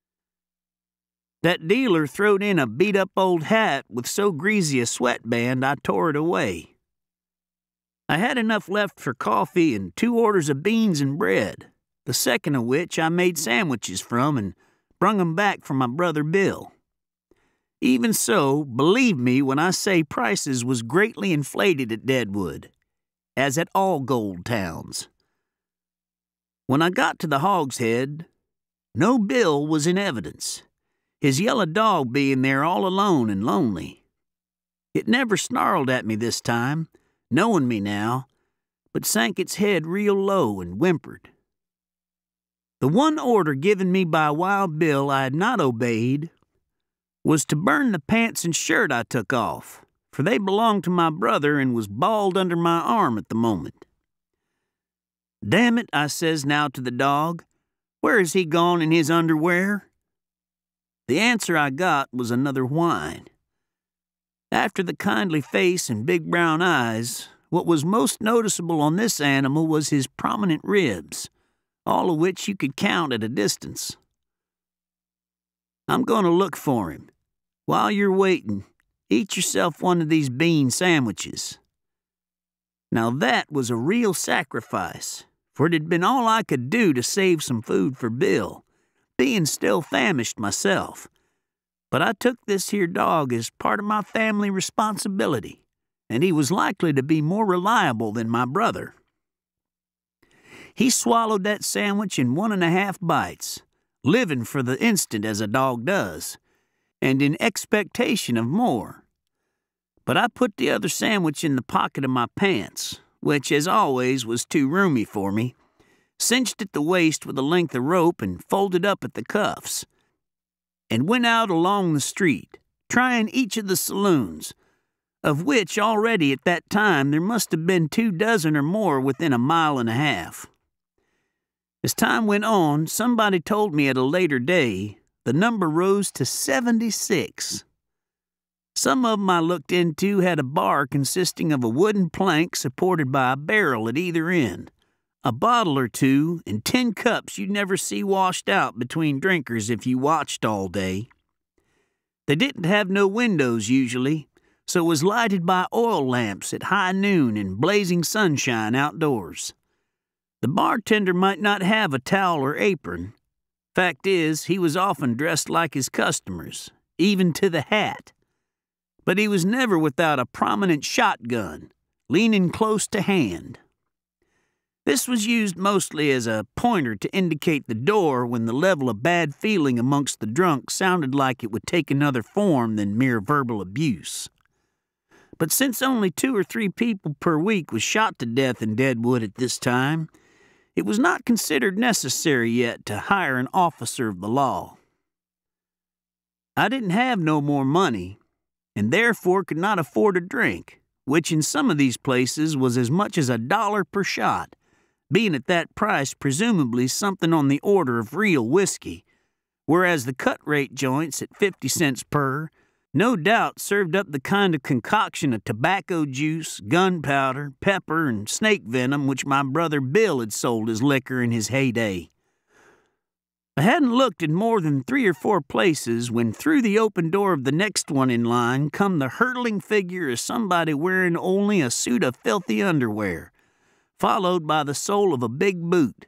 That dealer throwed in a beat-up old hat with so greasy a sweatband I tore it away. I had enough left for coffee and two orders of beans and bread, the second of which I made sandwiches from and brung 'em back for my brother Bill. Even so, believe me when I say prices was greatly inflated at Deadwood, as at all gold towns. When I got to the Hogshead, no Bill was in evidence, his yellow dog being there all alone and lonely. It never snarled at me this time, knowing me now, but sank its head real low and whimpered. The one order given me by Wild Bill I had not obeyed was to burn the pants and shirt I took off, for they belonged to my brother and was balled under my arm at the moment. "Damn it," I says now to the dog, "where has he gone in his underwear?" The answer I got was another whine. After the kindly face and big brown eyes, what was most noticeable on this animal was his prominent ribs, all of which you could count at a distance. "I'm going to look for him. While you're waiting, eat yourself one of these bean sandwiches." Now that was a real sacrifice, for it had been all I could do to save some food for Bill, being still famished myself. But I took this here dog as part of my family responsibility, and he was likely to be more reliable than my brother. He swallowed that sandwich in one and a half bites, living for the instant as a dog does, and in expectation of more. But I put the other sandwich in the pocket of my pants, which, as always, was too roomy for me, cinched at the waist with a length of rope and folded up at the cuffs, and went out along the street, trying each of the saloons, of which already at that time there must have been two dozen or more within a mile and a half. As time went on, somebody told me at a later day the number rose to seventy-six. Some of them I looked into had a bar consisting of a wooden plank supported by a barrel at either end, a bottle or two, and tin cups you'd never see washed out between drinkers if you watched all day. They didn't have no windows usually, so it was lighted by oil lamps at high noon and blazing sunshine outdoors. The bartender might not have a towel or apron. Fact is, he was often dressed like his customers, even to the hat. But he was never without a prominent shotgun, leaning close to hand. This was used mostly as a pointer to indicate the door when the level of bad feeling amongst the drunk sounded like it would take another form than mere verbal abuse. But since only two or three people per week was shot to death in Deadwood at this time, it was not considered necessary yet to hire an officer of the law. I didn't have no more money, and therefore could not afford a drink, which in some of these places was as much as a dollar per shot, being at that price presumably something on the order of real whiskey, whereas the cut-rate joints at fifty cents per no doubt served up the kind of concoction of tobacco juice, gunpowder, pepper, and snake venom which my brother Bill had sold as liquor in his heyday. I hadn't looked in more than three or four places when through the open door of the next one in line come the hurtling figure of somebody wearing only a suit of filthy underwear, followed by the sole of a big boot.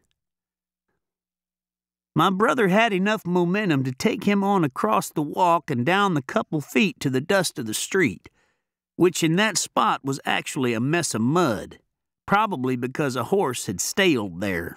My brother had enough momentum to take him on across the walk and down the couple feet to the dust of the street, which in that spot was actually a mess of mud, probably because a horse had staled there.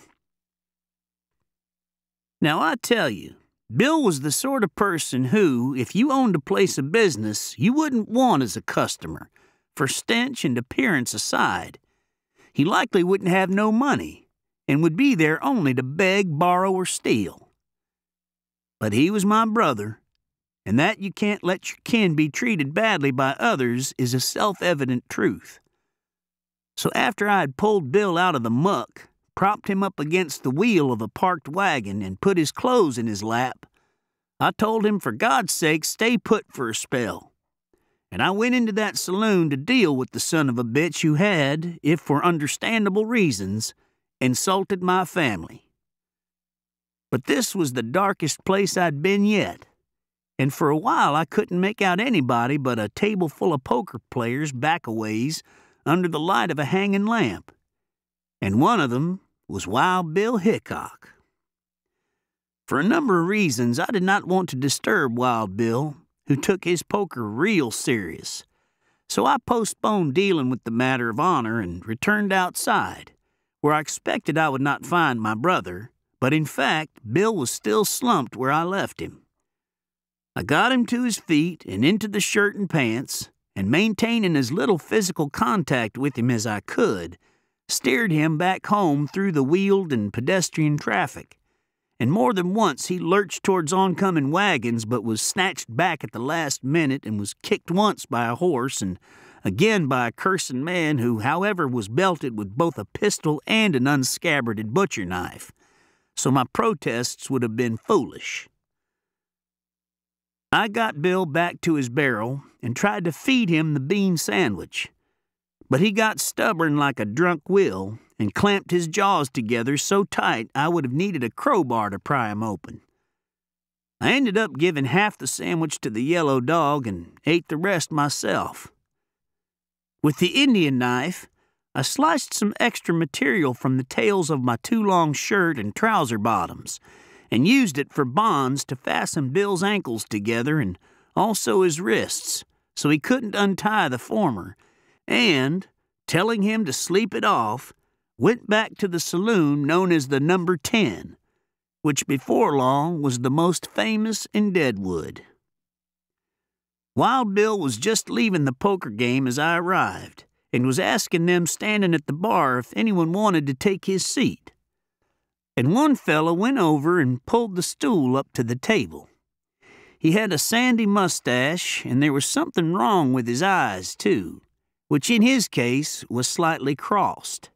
Now I tell you, Bill was the sort of person who, if you owned a place of business, you wouldn't want as a customer, for stench and appearance aside. He likely wouldn't have no money, and would be there only to beg, borrow, or steal. But he was my brother, and that you can't let your kin be treated badly by others is a self-evident truth. So after I had pulled Bill out of the muck, propped him up against the wheel of a parked wagon, and put his clothes in his lap, I told him for God's sake stay put for a spell. And I went into that saloon to deal with the son of a bitch who had, if for understandable reasons, insulted my family. But this was the darkest place I'd been yet, and for a while I couldn't make out anybody but a table full of poker players back-a-ways under the light of a hanging lamp, and one of them was Wild Bill Hickok. For a number of reasons, I did not want to disturb Wild Bill, who took his poker real serious, so I postponed dealing with the matter of honor and returned outside, where I expected I would not find my brother, but in fact, Bill was still slumped where I left him. I got him to his feet and into the shirt and pants, and maintaining as little physical contact with him as I could, steered him back home through the wheeled and pedestrian traffic, and more than once he lurched towards oncoming wagons but was snatched back at the last minute and was kicked once by a horse and again by a cursing man who, however, was belted with both a pistol and an unscabbarded butcher knife, so my protests would have been foolish. I got Bill back to his barrel and tried to feed him the bean sandwich, but he got stubborn like a drunk will and clamped his jaws together so tight I would have needed a crowbar to pry him open. I ended up giving half the sandwich to the yellow dog and ate the rest myself. With the Indian knife, I sliced some extra material from the tails of my too-long shirt and trouser bottoms and used it for bonds to fasten Bill's ankles together and also his wrists, so he couldn't untie the former, and, telling him to sleep it off, went back to the saloon known as the Number Ten, which before long was the most famous in Deadwood. Wild Bill was just leaving the poker game as I arrived, and was asking them standing at the bar if anyone wanted to take his seat. And one fellow went over and pulled the stool up to the table. He had a sandy mustache, and there was something wrong with his eyes, too, which in his case was slightly crossed.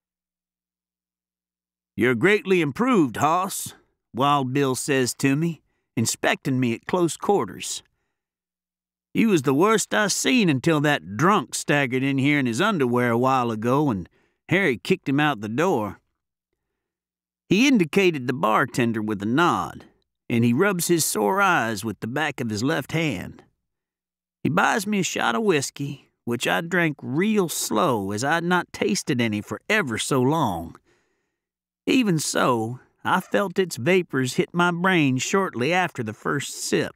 "You're greatly improved, hoss," Wild Bill says to me, inspecting me at close quarters. "You was the worst I seen until that drunk staggered in here in his underwear a while ago and Harry kicked him out the door." He indicated the bartender with a nod, and he rubs his sore eyes with the back of his left hand. He buys me a shot of whiskey, which I drank real slow as I'd not tasted any for ever so long. Even so, I felt its vapors hit my brain shortly after the first sip.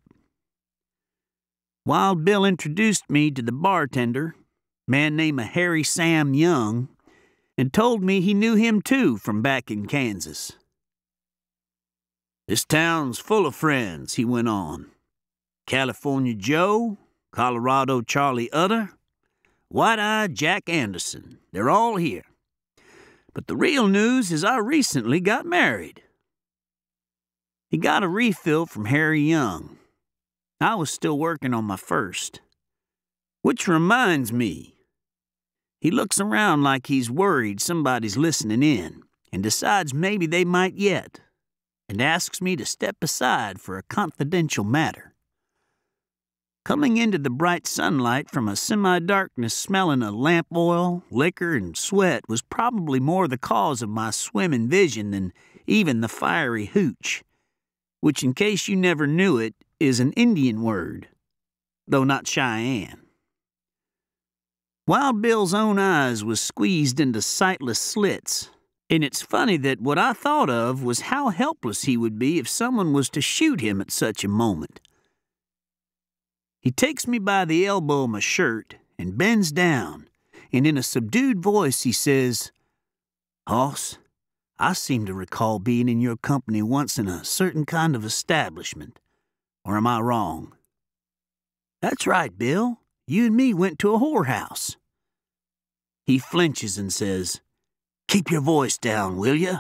Wild Bill introduced me to the bartender, a man named Harry Sam Young, and told me he knew him too from back in Kansas. "This town's full of friends," he went on. "California Joe, Colorado Charlie Utter, White-eyed Jack Anderson. They're all here. But the real news is I recently got married. He got a refill from Harry Young. I was still working on my first. Which reminds me, he looks around like he's worried somebody's listening in and decides maybe they might yet, and asks me to step aside for a confidential matter. Coming into the bright sunlight from a semi-darkness smelling of lamp oil, liquor, and sweat was probably more the cause of my swimming vision than even the fiery hooch, which, in case you never knew it, is an Indian word, though not Cheyenne. Wild Bill's own eyes was squeezed into sightless slits, and it's funny that what I thought of was how helpless he would be if someone was to shoot him at such a moment. He takes me by the elbow of my shirt and bends down, and in a subdued voice he says, "Hoss, I seem to recall being in your company once in a certain kind of establishment. Or am I wrong?" "That's right, Bill. You and me went to a whorehouse." He flinches and says, "Keep your voice down, will you?"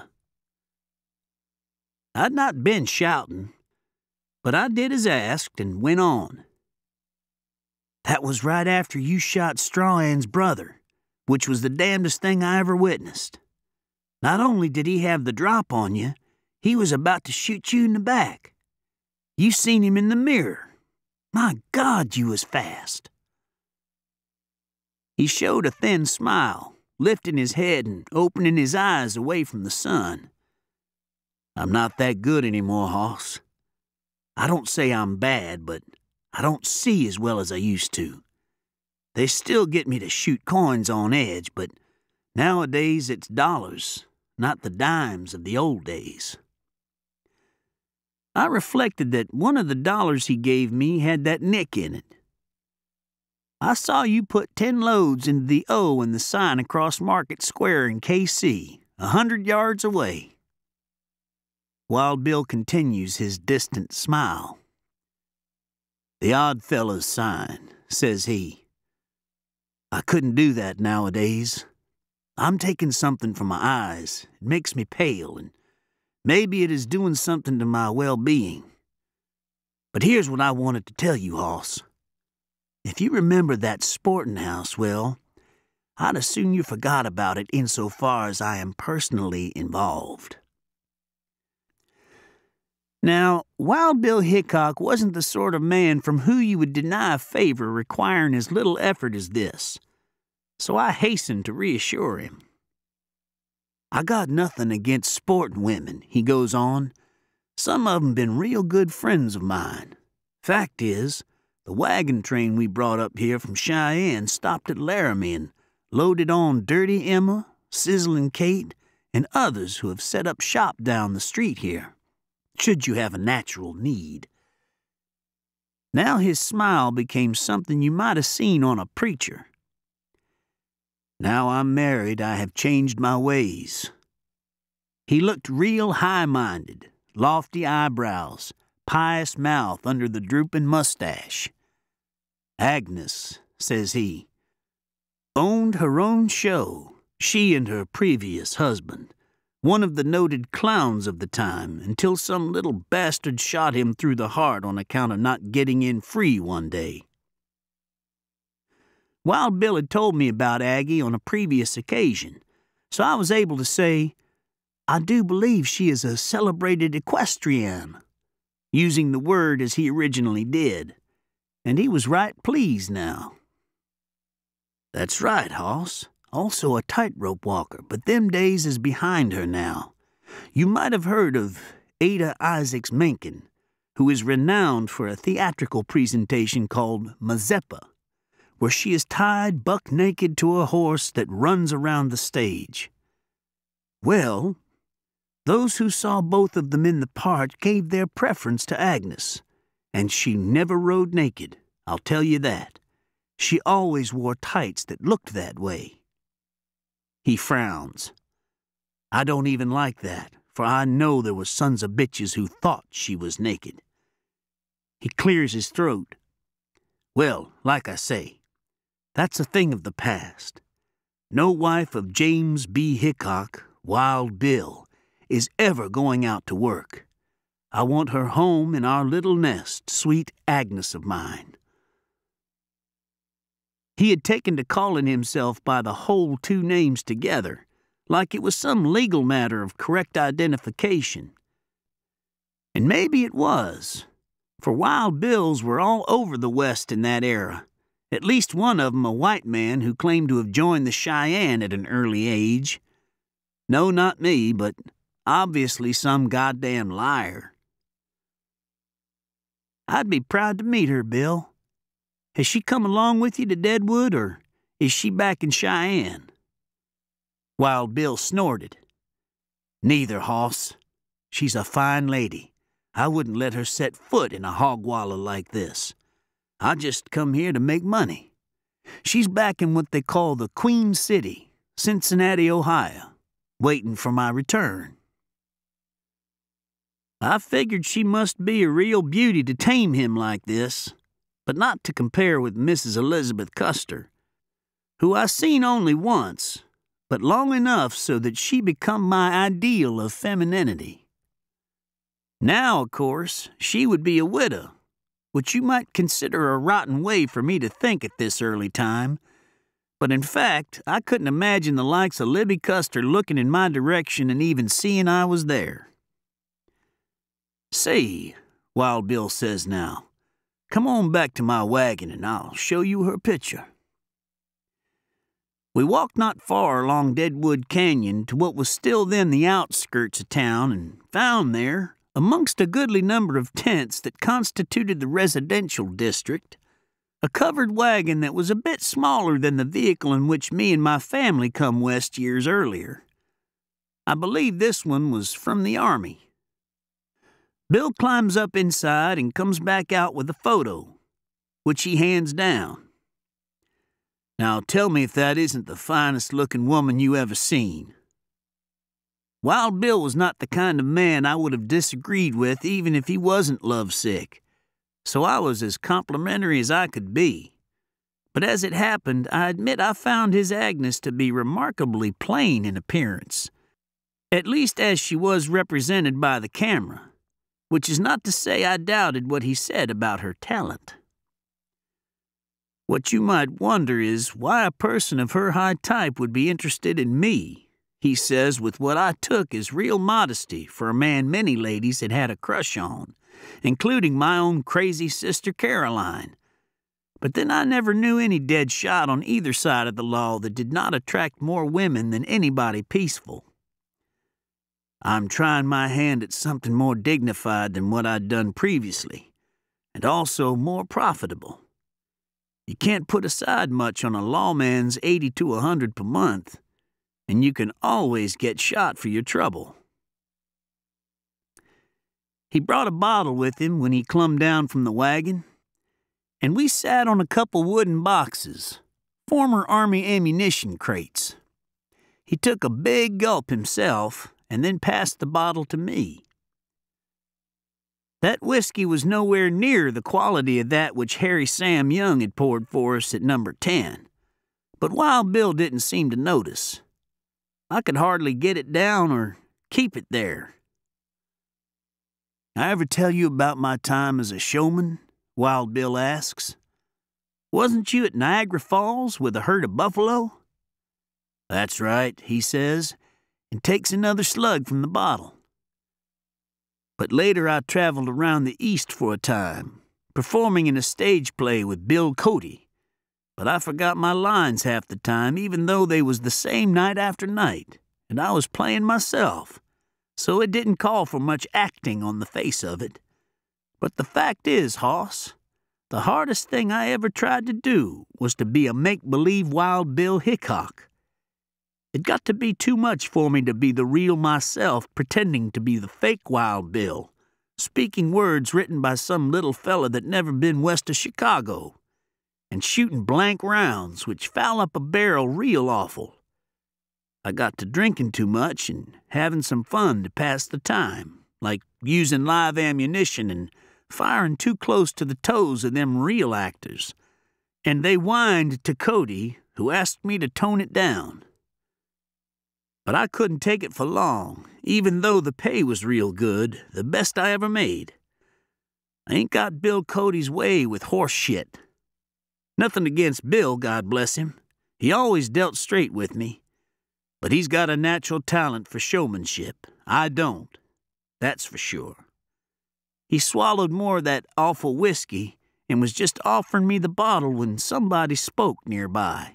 I'd not been shouting, but I did as asked and went on. "That was right after you shot Strawhand's brother, which was the damnedest thing I ever witnessed. Not only did he have the drop on you, he was about to shoot you in the back. You seen him in the mirror. My God, you was fast." He showed a thin smile, lifting his head and opening his eyes away from the sun. "I'm not that good anymore, Hoss. I don't say I'm bad, but I don't see as well as I used to. They still get me to shoot coins on edge, but nowadays it's dollars, not the dimes of the old days." I reflected that one of the dollars he gave me had that nick in it. "I saw you put ten loads into the O in the sign across Market Square in K C, a hundred yards away." Wild Bill continues his distant smile. "The Odd Fellows sign," says he. "I couldn't do that nowadays. I'm taking something from my eyes. It makes me pale, and maybe it is doing something to my well-being. But here's what I wanted to tell you, Hoss. If you remember that sporting house, well, I'd as soon you forgot about it insofar as I am personally involved." Now, Wild Bill Hickok wasn't the sort of man from who you would deny a favor requiring as little effort as this, so I hastened to reassure him. "I got nothing against sporting women," he goes on. "Some of 'em been real good friends of mine. Fact is, the wagon train we brought up here from Cheyenne stopped at Laramie and loaded on Dirty Emma, Sizzling Kate, and others who have set up shop down the street here, should you have a natural need." Now his smile became something you might have seen on a preacher. "Now I'm married, I have changed my ways." He looked real high-minded, lofty eyebrows, pious mouth under the drooping mustache. "Agnes," says he, "owned her own show, she and her previous husband, one of the noted clowns of the time, until some little bastard shot him through the heart on account of not getting in free one day." Wild Bill had told me about Aggie on a previous occasion, so I was able to say, "I do believe she is a celebrated equestrienne," using the word as he originally did, and he was right pleased now. "That's right, Hoss. Also a tightrope walker, but them days is behind her now. You might have heard of Ada Isaacs Mencken, who is renowned for a theatrical presentation called Mazeppa, where she is tied buck naked to a horse that runs around the stage. Well, those who saw both of them in the part gave their preference to Agnes, and she never rode naked, I'll tell you that. She always wore tights that looked that way." He frowns. "I don't even like that, for I know there were sons of bitches who thought she was naked." He clears his throat. "Well, like I say, That's a thing of the past. No wife of James B. Hickok, Wild Bill, is ever going out to work. I want her home in our little nest, sweet Agnes of mine." He had taken to calling himself by the whole two names together, like it was some legal matter of correct identification. And maybe it was, for Wild Bills were all over the West in that era, at least one of them a white man who claimed to have joined the Cheyenne at an early age. No, not me, but obviously some goddamn liar. "I'd be proud to meet her, Bill. Has she come along with you to Deadwood, or is she back in Cheyenne?" Wild Bill snorted. "Neither, hoss. She's a fine lady. I wouldn't let her set foot in a hog wallow like this. I just come here to make money. She's back in what they call the Queen City, Cincinnati, Ohio, waiting for my return." I figured she must be a real beauty to tame him like this, but not to compare with Missus Elizabeth Custer, who I seen only once, but long enough so that she become my ideal of femininity. Now, of course, she would be a widow, which you might consider a rotten way for me to think at this early time, but in fact, I couldn't imagine the likes of Libby Custer looking in my direction and even seeing I was there. "Say," Wild Bill says now, "come on back to my wagon and I'll show you her picture." We walked not far along Deadwood Canyon to what was still then the outskirts of town and found there, amongst a goodly number of tents that constituted the residential district, a covered wagon that was a bit smaller than the vehicle in which me and my family come west years earlier. I believe this one was from the Army. Bill climbs up inside and comes back out with a photo, which he hands down. "Now tell me if that isn't the finest-looking woman you ever seen." Wild Bill was not the kind of man I would have disagreed with even if he wasn't lovesick, so I was as complimentary as I could be. But as it happened, I admit I found his Agnes to be remarkably plain in appearance, at least as she was represented by the camera, which is not to say I doubted what he said about her talent. What you might wonder is why a person of her high type would be interested in me, he says with what I took as real modesty for a man many ladies had had a crush on, including my own crazy sister Caroline. But then I never knew any dead shot on either side of the law that did not attract more women than anybody peaceful. I'm trying my hand at something more dignified than what I'd done previously, and also more profitable. You can't put aside much on a lawman's eighty to a hundred per month, and you can always get shot for your trouble. He brought a bottle with him when he clumb down from the wagon, and we sat on a couple wooden boxes, former Army ammunition crates. He took a big gulp himself, and then passed the bottle to me. That whiskey was nowhere near the quality of that which Harry Sam Young had poured for us at number ten, but Wild Bill didn't seem to notice. I could hardly get it down or keep it there. "I ever tell you about my time as a showman?" Wild Bill asks. "Wasn't you at Niagara Falls with a herd of buffalo?" "That's right," he says, and takes another slug from the bottle. "But later I traveled around the East for a time, performing in a stage play with Bill Cody, but I forgot my lines half the time, even though they was the same night after night, and I was playing myself, so it didn't call for much acting on the face of it. But the fact is, hoss, the hardest thing I ever tried to do was to be a make-believe Wild Bill Hickok. It got to be too much for me to be the real myself pretending to be the fake Wild Bill, speaking words written by some little fella that never been west of Chicago, and shooting blank rounds which foul up a barrel real awful. I got to drinking too much and having some fun to pass the time, like using live ammunition and firing too close to the toes of them real actors, and they whined to Cody, who asked me to tone it down. But I couldn't take it for long, even though the pay was real good, the best I ever made. I ain't got Bill Cody's way with horse shit. Nothing against Bill, God bless him. He always dealt straight with me. But he's got a natural talent for showmanship. I don't. That's for sure. He swallowed more of that awful whiskey and was just offering me the bottle when somebody spoke nearby.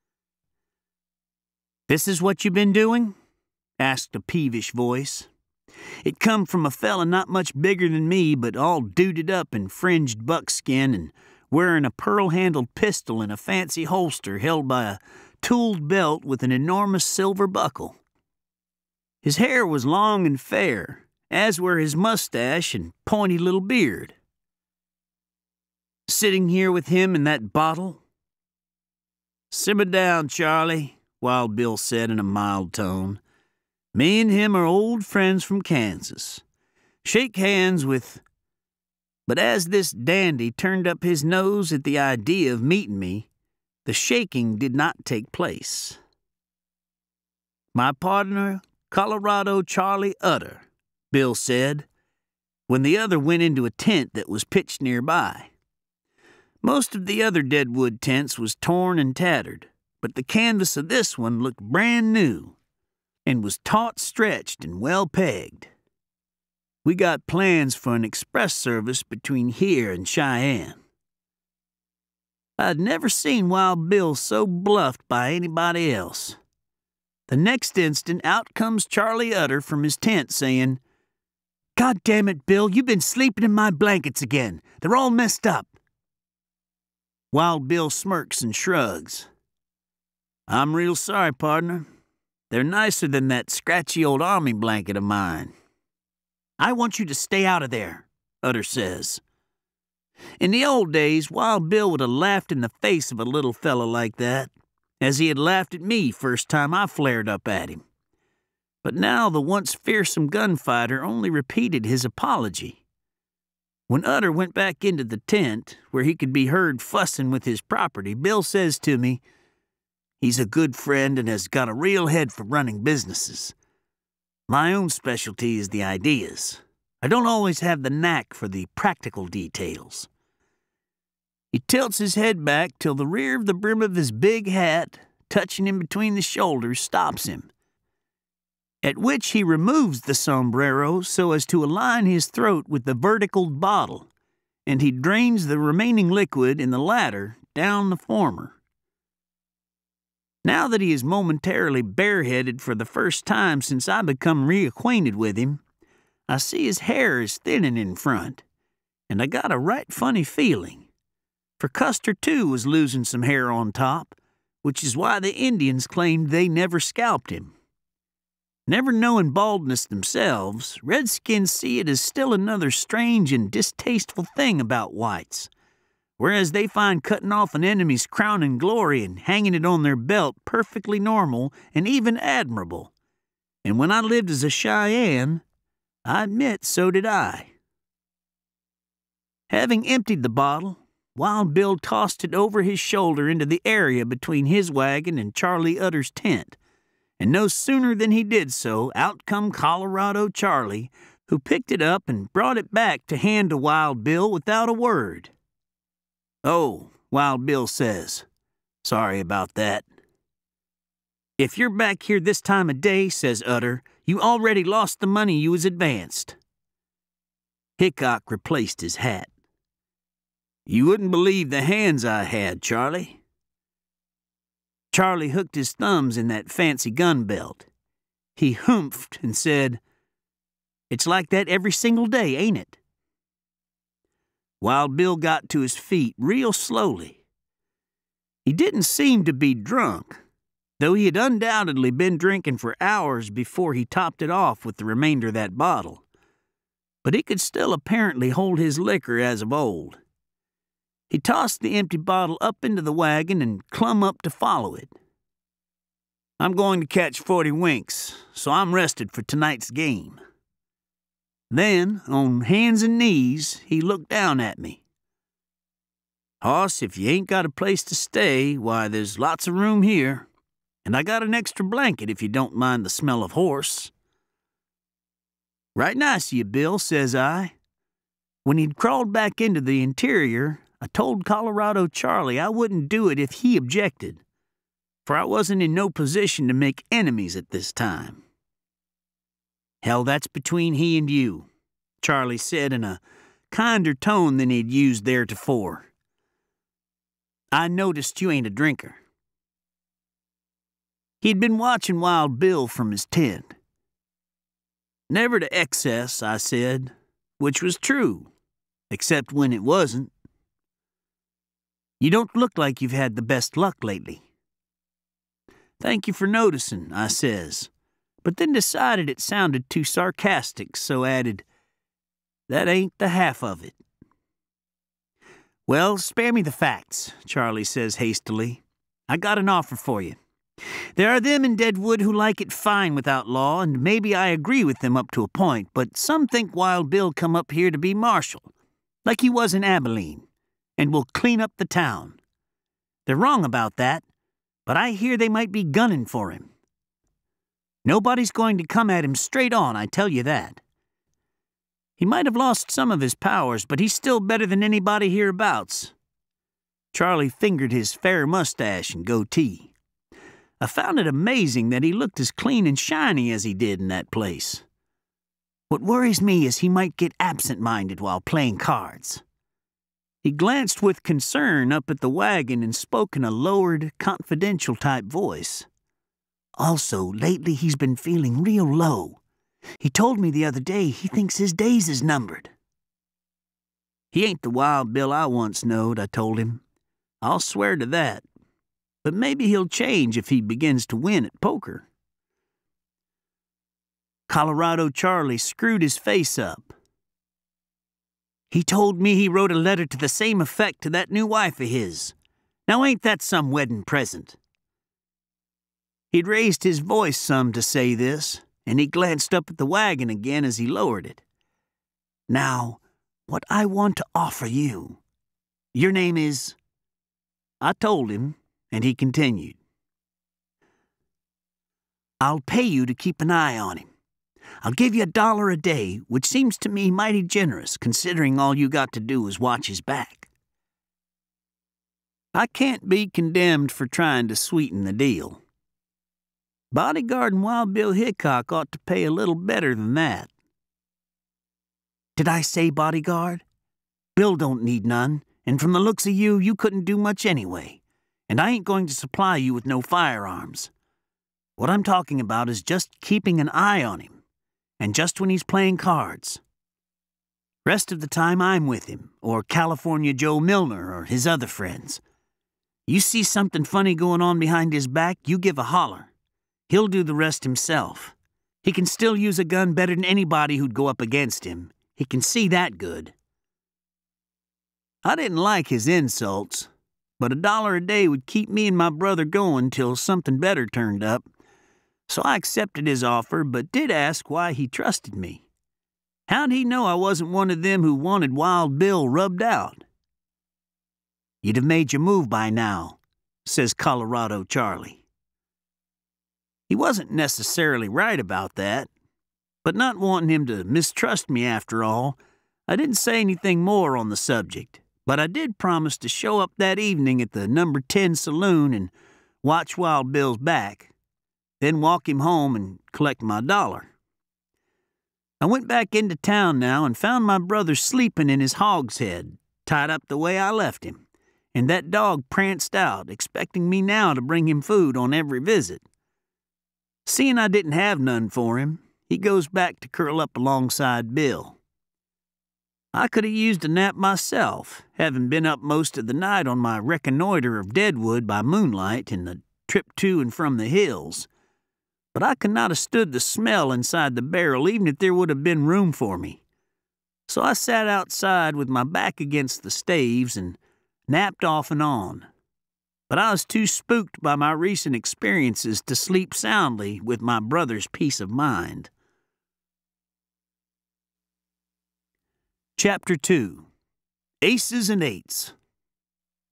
"This is what you been doing?" asked a peevish voice. It come from a fella not much bigger than me, but all duded up in fringed buckskin and wearing a pearl-handled pistol in a fancy holster held by a tooled belt with an enormous silver buckle. His hair was long and fair, as were his mustache and pointy little beard. "Sitting here with him in that bottle?" "Simmer down, Charlie," Wild Bill said in a mild tone. "Me and him are old friends from Kansas. Shake hands with—" But as this dandy turned up his nose at the idea of meeting me, the shaking did not take place. "My partner, Colorado Charlie Utter," Bill said, when the other went into a tent that was pitched nearby. Most of the other Deadwood tents was torn and tattered, but the canvas of this one looked brand new and was taut stretched and well pegged. We got plans for an express service between here and Cheyenne. I'd never seen Wild Bill so bluffed by anybody else. The next instant, out comes Charlie Utter from his tent saying, "God damn it, Bill, you've been sleeping in my blankets again. They're all messed up." Wild Bill smirks and shrugs. "I'm real sorry, partner. They're nicer than that scratchy old army blanket of mine." "I want you to stay out of there," Utter says. In the old days, Wild Bill would have laughed in the face of a little fellow like that, as he had laughed at me first time I flared up at him. But now the once fearsome gunfighter only repeated his apology. When Utter went back into the tent, where he could be heard fussing with his property, Bill says to me, "He's a good friend and has got a real head for running businesses. My own specialty is the ideas. I don't always have the knack for the practical details." He tilts his head back till the rear of the brim of his big hat, touching him between the shoulders, stops him, at which he removes the sombrero so as to align his throat with the verticaled bottle, and he drains the remaining liquid in the latter down the former. Now that he is momentarily bareheaded for the first time since I become reacquainted with him, I see his hair is thinning in front, and I got a right funny feeling. For Custer, too, was losing some hair on top, which is why the Indians claimed they never scalped him. Never knowing baldness themselves, redskins see it as still another strange and distasteful thing about whites, whereas they find cutting off an enemy's crowning glory and hanging it on their belt perfectly normal and even admirable. And when I lived as a Cheyenne, I admit so did I. Having emptied the bottle, Wild Bill tossed it over his shoulder into the area between his wagon and Charlie Utter's tent, and no sooner than he did so, out come Colorado Charlie, who picked it up and brought it back to hand to Wild Bill without a word. "Oh," Wild Bill says, "sorry about that." "If you're back here this time of day," says Utter, "you already lost the money you was advanced." Hickok replaced his hat. "You wouldn't believe the hands I had, Charlie." Charlie hooked his thumbs in that fancy gun belt. He humphed and said, "It's like that every single day, ain't it?" Wild Bill got to his feet real slowly. He didn't seem to be drunk, though he had undoubtedly been drinking for hours before he topped it off with the remainder of that bottle. But he could still apparently hold his liquor as of old. He tossed the empty bottle up into the wagon and clumb up to follow it. "I'm going to catch forty winks, so I'm rested for tonight's game." Then, on hands and knees, he looked down at me. "Hoss, if you ain't got a place to stay, why, there's lots of room here. And I got an extra blanket if you don't mind the smell of horse." "Right nice of you, Bill," says I. When he'd crawled back into the interior, I told Colorado Charlie I wouldn't do it if he objected, for I wasn't in no position to make enemies at this time. "Hell, that's between he and you," Charlie said in a kinder tone than he'd used theretofore. "I noticed you ain't a drinker." He'd been watching Wild Bill from his tent. "Never to excess," I said, which was true, except when it wasn't. "You don't look like you've had the best luck lately." "Thank you for noticing," I says, but then decided it sounded too sarcastic, so added, "That ain't the half of it." "Well, spare me the facts," Charlie says hastily. "I got an offer for you. There are them in Deadwood who like it fine without law, and maybe I agree with them up to a point, but some think Wild Bill come up here to be marshal, like he was in Abilene, and will clean up the town. They're wrong about that, but I hear they might be gunning for him. Nobody's going to come at him straight on, I tell you that. He might have lost some of his powers, but he's still better than anybody hereabouts." Charlie fingered his fair mustache and goatee. I found it amazing that he looked as clean and shiny as he did in that place. What worries me is he might get absent-minded while playing cards. He glanced with concern up at the wagon and spoke in a lowered, confidential-type voice. "Also, lately he's been feeling real low. He told me the other day he thinks his days is numbered." "He ain't the Wild Bill I once knowed," I told him. "I'll swear to that. But maybe he'll change if he begins to win at poker." Colorado Charlie screwed his face up. "He told me he wrote a letter to the same effect to that new wife of his. Now ain't that some wedding present?" He'd raised his voice some to say this, and he glanced up at the wagon again as he lowered it. "Now, what I want to offer you. Your name is—" I told him, and he continued. "I'll pay you to keep an eye on him. I'll give you a dollar a day, which seems to me mighty generous, considering all you got to do is watch his back." I can't be condemned for trying to sweeten the deal. Bodyguard and Wild Bill Hickok ought to pay a little better than that. "Did I say bodyguard? Bill don't need none, and from the looks of you, you couldn't do much anyway. And I ain't going to supply you with no firearms. What I'm talking about is just keeping an eye on him, and just when he's playing cards. Rest of the time I'm with him, or California Joe Milner or his other friends. You see something funny going on behind his back, you give a holler. He'll do the rest himself. He can still use a gun better than anybody who'd go up against him. He can see that good." I didn't like his insults, but a dollar a day would keep me and my brother going till something better turned up. So I accepted his offer, but did ask why he trusted me. How'd he know I wasn't one of them who wanted Wild Bill rubbed out? "You'd have made your move by now," says Colorado Charlie. He wasn't necessarily right about that, but not wanting him to mistrust me after all, I didn't say anything more on the subject. But I did promise to show up that evening at the number ten saloon and watch Wild Bill's back, then walk him home and collect my dollar. I went back into town now and found my brother sleeping in his hogshead, tied up the way I left him, and that dog pranced out, expecting me now to bring him food on every visit. Seeing I didn't have none for him, he goes back to curl up alongside Bill. I could have used a nap myself, having been up most of the night on my reconnoiter of Deadwood by moonlight and the trip to and from the hills. But I could not have stood the smell inside the barrel even if there would have been room for me. So I sat outside with my back against the staves and napped off and on. But I was too spooked by my recent experiences to sleep soundly with my brother's peace of mind. Chapter two. Aces and Eights.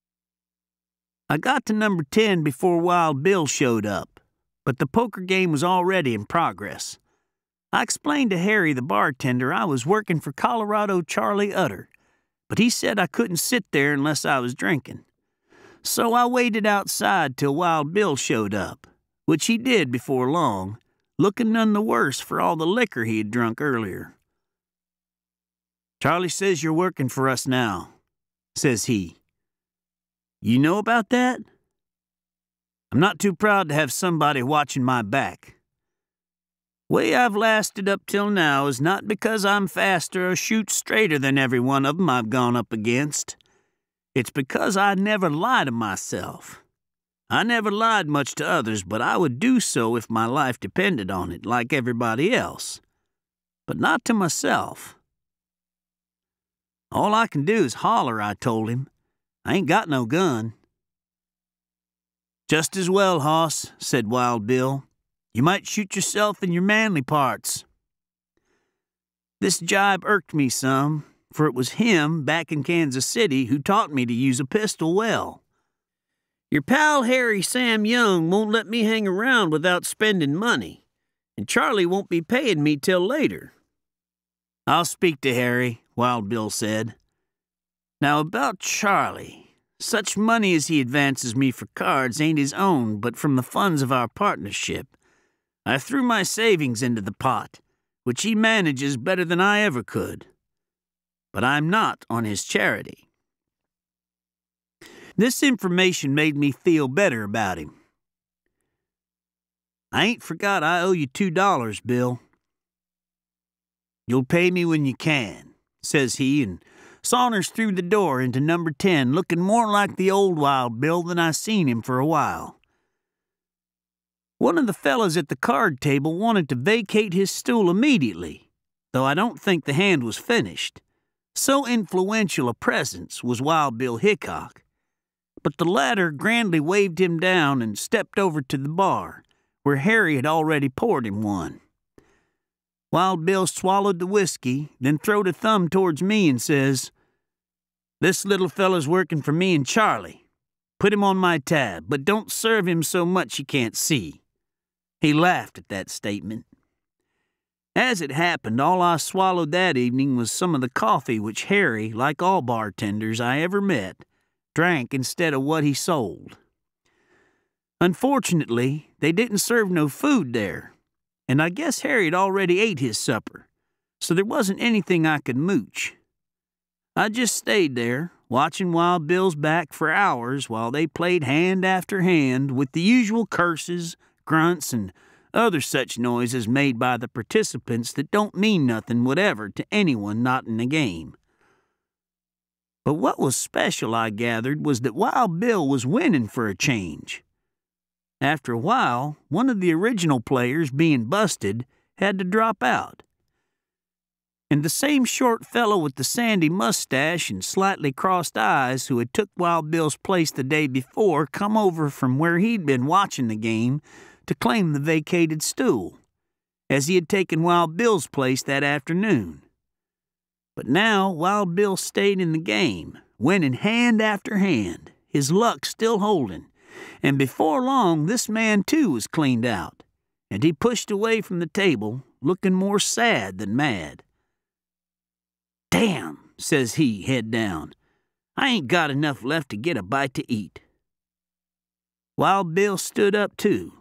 I got to number ten before Wild Bill showed up, but the poker game was already in progress. I explained to Harry, the bartender, I was working for Colorado Charlie Utter, but he said I couldn't sit there unless I was drinking. So I waited outside till Wild Bill showed up, which he did before long, looking none the worse for all the liquor he had drunk earlier. "Charlie says you're working for us now," says he. "You know about that?" "I'm not too proud to have somebody watching my back. Way I've lasted up till now is not because I'm faster or shoot straighter than every one of 'em I've gone up against. It's because I never lie to myself. I never lied much to others, but I would do so if my life depended on it, like everybody else. But not to myself. All I can do is holler," I told him. "I ain't got no gun." "Just as well, hoss," said Wild Bill. "You might shoot yourself in your manly parts." This jibe irked me some, for it was him, back in Kansas City, who taught me to use a pistol well. "Your pal Harry Sam Young won't let me hang around without spending money, and Charlie won't be paying me till later." "I'll speak to Harry," Wild Bill said. "Now about Charlie. Such money as he advances me for cards ain't his own, but from the funds of our partnership. I threw my savings into the pot, which he manages better than I ever could. But I'm not on his charity." This information made me feel better about him. "I ain't forgot I owe you two dollars, Bill." "You'll pay me when you can," says he, and saunters through the door into number ten, looking more like the old Wild Bill than I seen him for a while. One of the fellas at the card table wanted to vacate his stool immediately, though I don't think the hand was finished. So influential a presence was Wild Bill Hickok. But the latter grandly waved him down and stepped over to the bar, where Harry had already poured him one. Wild Bill swallowed the whiskey, then throwed a thumb towards me and says, "This little fella's working for me and Charlie. Put him on my tab, but don't serve him so much he can't see." He laughed at that statement. As it happened, all I swallowed that evening was some of the coffee which Harry, like all bartenders I ever met, drank instead of what he sold. Unfortunately, they didn't serve no food there, and I guess Harry had already ate his supper, so there wasn't anything I could mooch. I just stayed there, watching Wild Bill's back for hours while they played hand after hand with the usual curses, grunts, and other such noises made by the participants that don't mean nothing whatever to anyone not in the game. But what was special, I gathered, was that Wild Bill was winning for a change. After a while, one of the original players, being busted, had to drop out. And the same short fellow with the sandy mustache and slightly crossed eyes who had took Wild Bill's place the day before come over from where he'd been watching the game to claim the vacated stool, as he had taken Wild Bill's place that afternoon. But now Wild Bill stayed in the game, winning hand after hand, his luck still holding, and before long this man too was cleaned out, and he pushed away from the table, looking more sad than mad. "Damn," says he, head down, "I ain't got enough left to get a bite to eat." Wild Bill stood up too.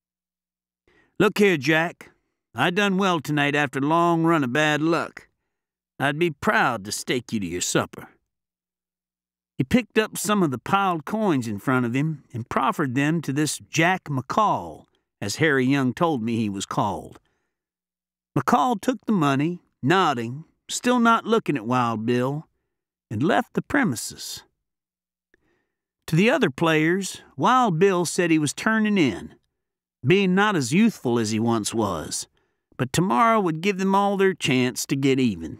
"Look here, Jack, I done well tonight after a long run of bad luck. I'd be proud to stake you to your supper." He picked up some of the piled coins in front of him and proffered them to this Jack McCall, as Harry Young told me he was called. McCall took the money, nodding, still not looking at Wild Bill, and left the premises. To the other players, Wild Bill said he was turning in, being not as youthful as he once was, but tomorrow would give them all their chance to get even.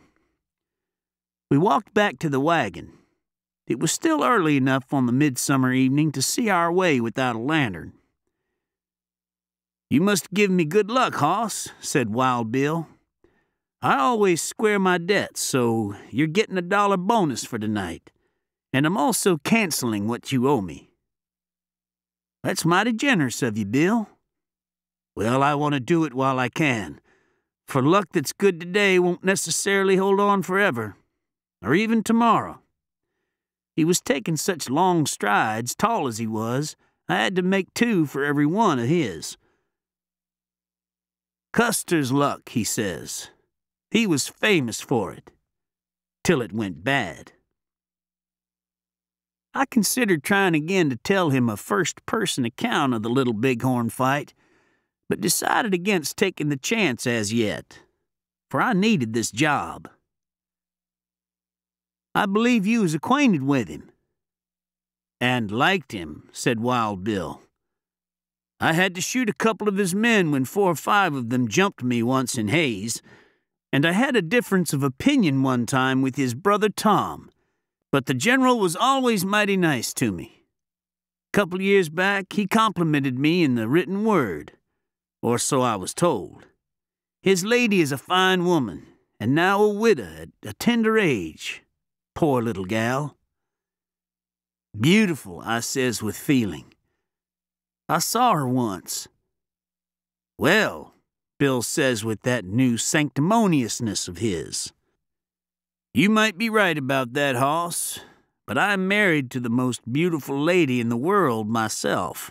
We walked back to the wagon. It was still early enough on the midsummer evening to see our way without a lantern. "You must give me good luck, hoss," said Wild Bill. "I always square my debts, so you're getting a dollar bonus for tonight, and I'm also canceling what you owe me." That's mighty generous of you, Bill. Well, I want to do it while I can, for luck that's good today won't necessarily hold on forever, or even tomorrow. He was taking such long strides, tall as he was, I had to make two for every one of his. Custer's luck, he says. He was famous for it, till it went bad. I considered trying again to tell him a first-person account of the Little Bighorn fight, but decided against taking the chance as yet, for I needed this job. I believe you was acquainted with him. And liked him, said Wild Bill. I had to shoot a couple of his men when four or five of them jumped me once in Hayes, and I had a difference of opinion one time with his brother Tom, but the general was always mighty nice to me. A couple of years back, he complimented me in the written word, or so I was told. His lady is a fine woman, and now a widow at a tender age. Poor little gal. Beautiful, I says with feeling. I saw her once. Well, Bill says with that new sanctimoniousness of his. You might be right about that, hoss, but I'm married to the most beautiful lady in the world myself.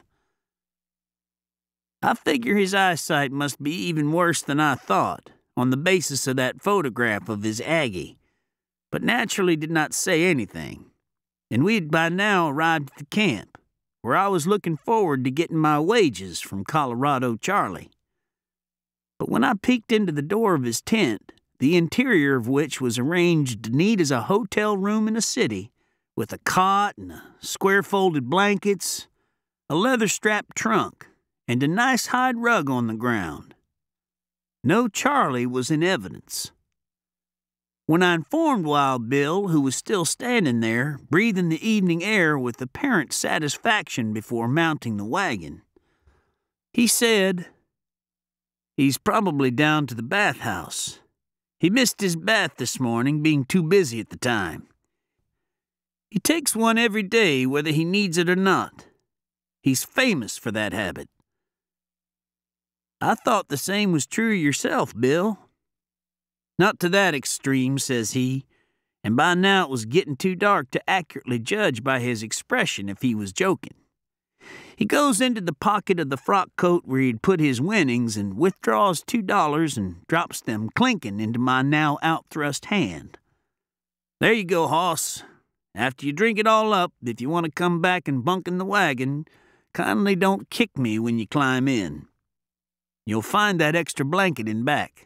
I figure his eyesight must be even worse than I thought, on the basis of that photograph of his Aggie, but naturally did not say anything, and we had by now arrived at the camp, where I was looking forward to getting my wages from Colorado Charlie. But when I peeked into the door of his tent, the interior of which was arranged neat as a hotel room in a city, with a cot and a square-folded blankets, a leather-strapped trunk, and a nice hide rug on the ground. No Charlie was in evidence. When I informed Wild Bill, who was still standing there, breathing the evening air with apparent satisfaction before mounting the wagon, he said, "He's probably down to the bathhouse. He missed his bath this morning, being too busy at the time. He takes one every day, whether he needs it or not. He's famous for that habit." I thought the same was true yourself, Bill. Not to that extreme, says he, and by now it was getting too dark to accurately judge by his expression if he was joking. He goes into the pocket of the frock coat where he'd put his winnings and withdraws two dollars and drops them clinking into my now outthrust hand. There you go, hoss. After you drink it all up, if you want to come back and bunk in the wagon, kindly don't kick me when you climb in. You'll find that extra blanket in back.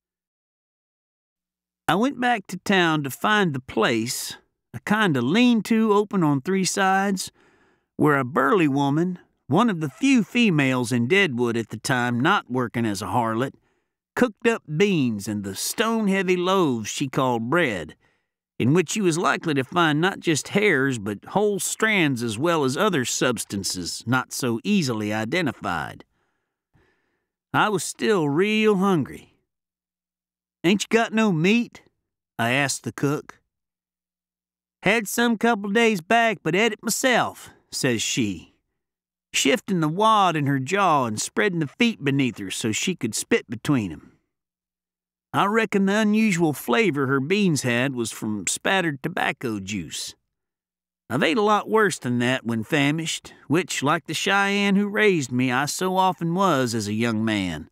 I went back to town to find the place, a kind of lean-to open on three sides, where a burly woman, one of the few females in Deadwood at the time not working as a harlot, cooked up beans and the stone-heavy loaves she called bread, in which you was likely to find not just hairs but whole strands as well as other substances not so easily identified. I was still real hungry. "Ain't you got no meat?" I asked the cook. "Had some couple days back, but ate it myself," says she, shifting the wad in her jaw and spreading the feet beneath her so she could spit between 'em. I reckon the unusual flavor her beans had was from spattered tobacco juice. I've ate a lot worse than that when famished, which, like the Cheyenne who raised me, I so often was as a young man.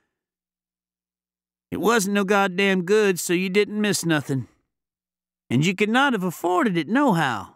It wasn't no goddamn good, so you didn't miss nothing. And you could not have afforded it nohow.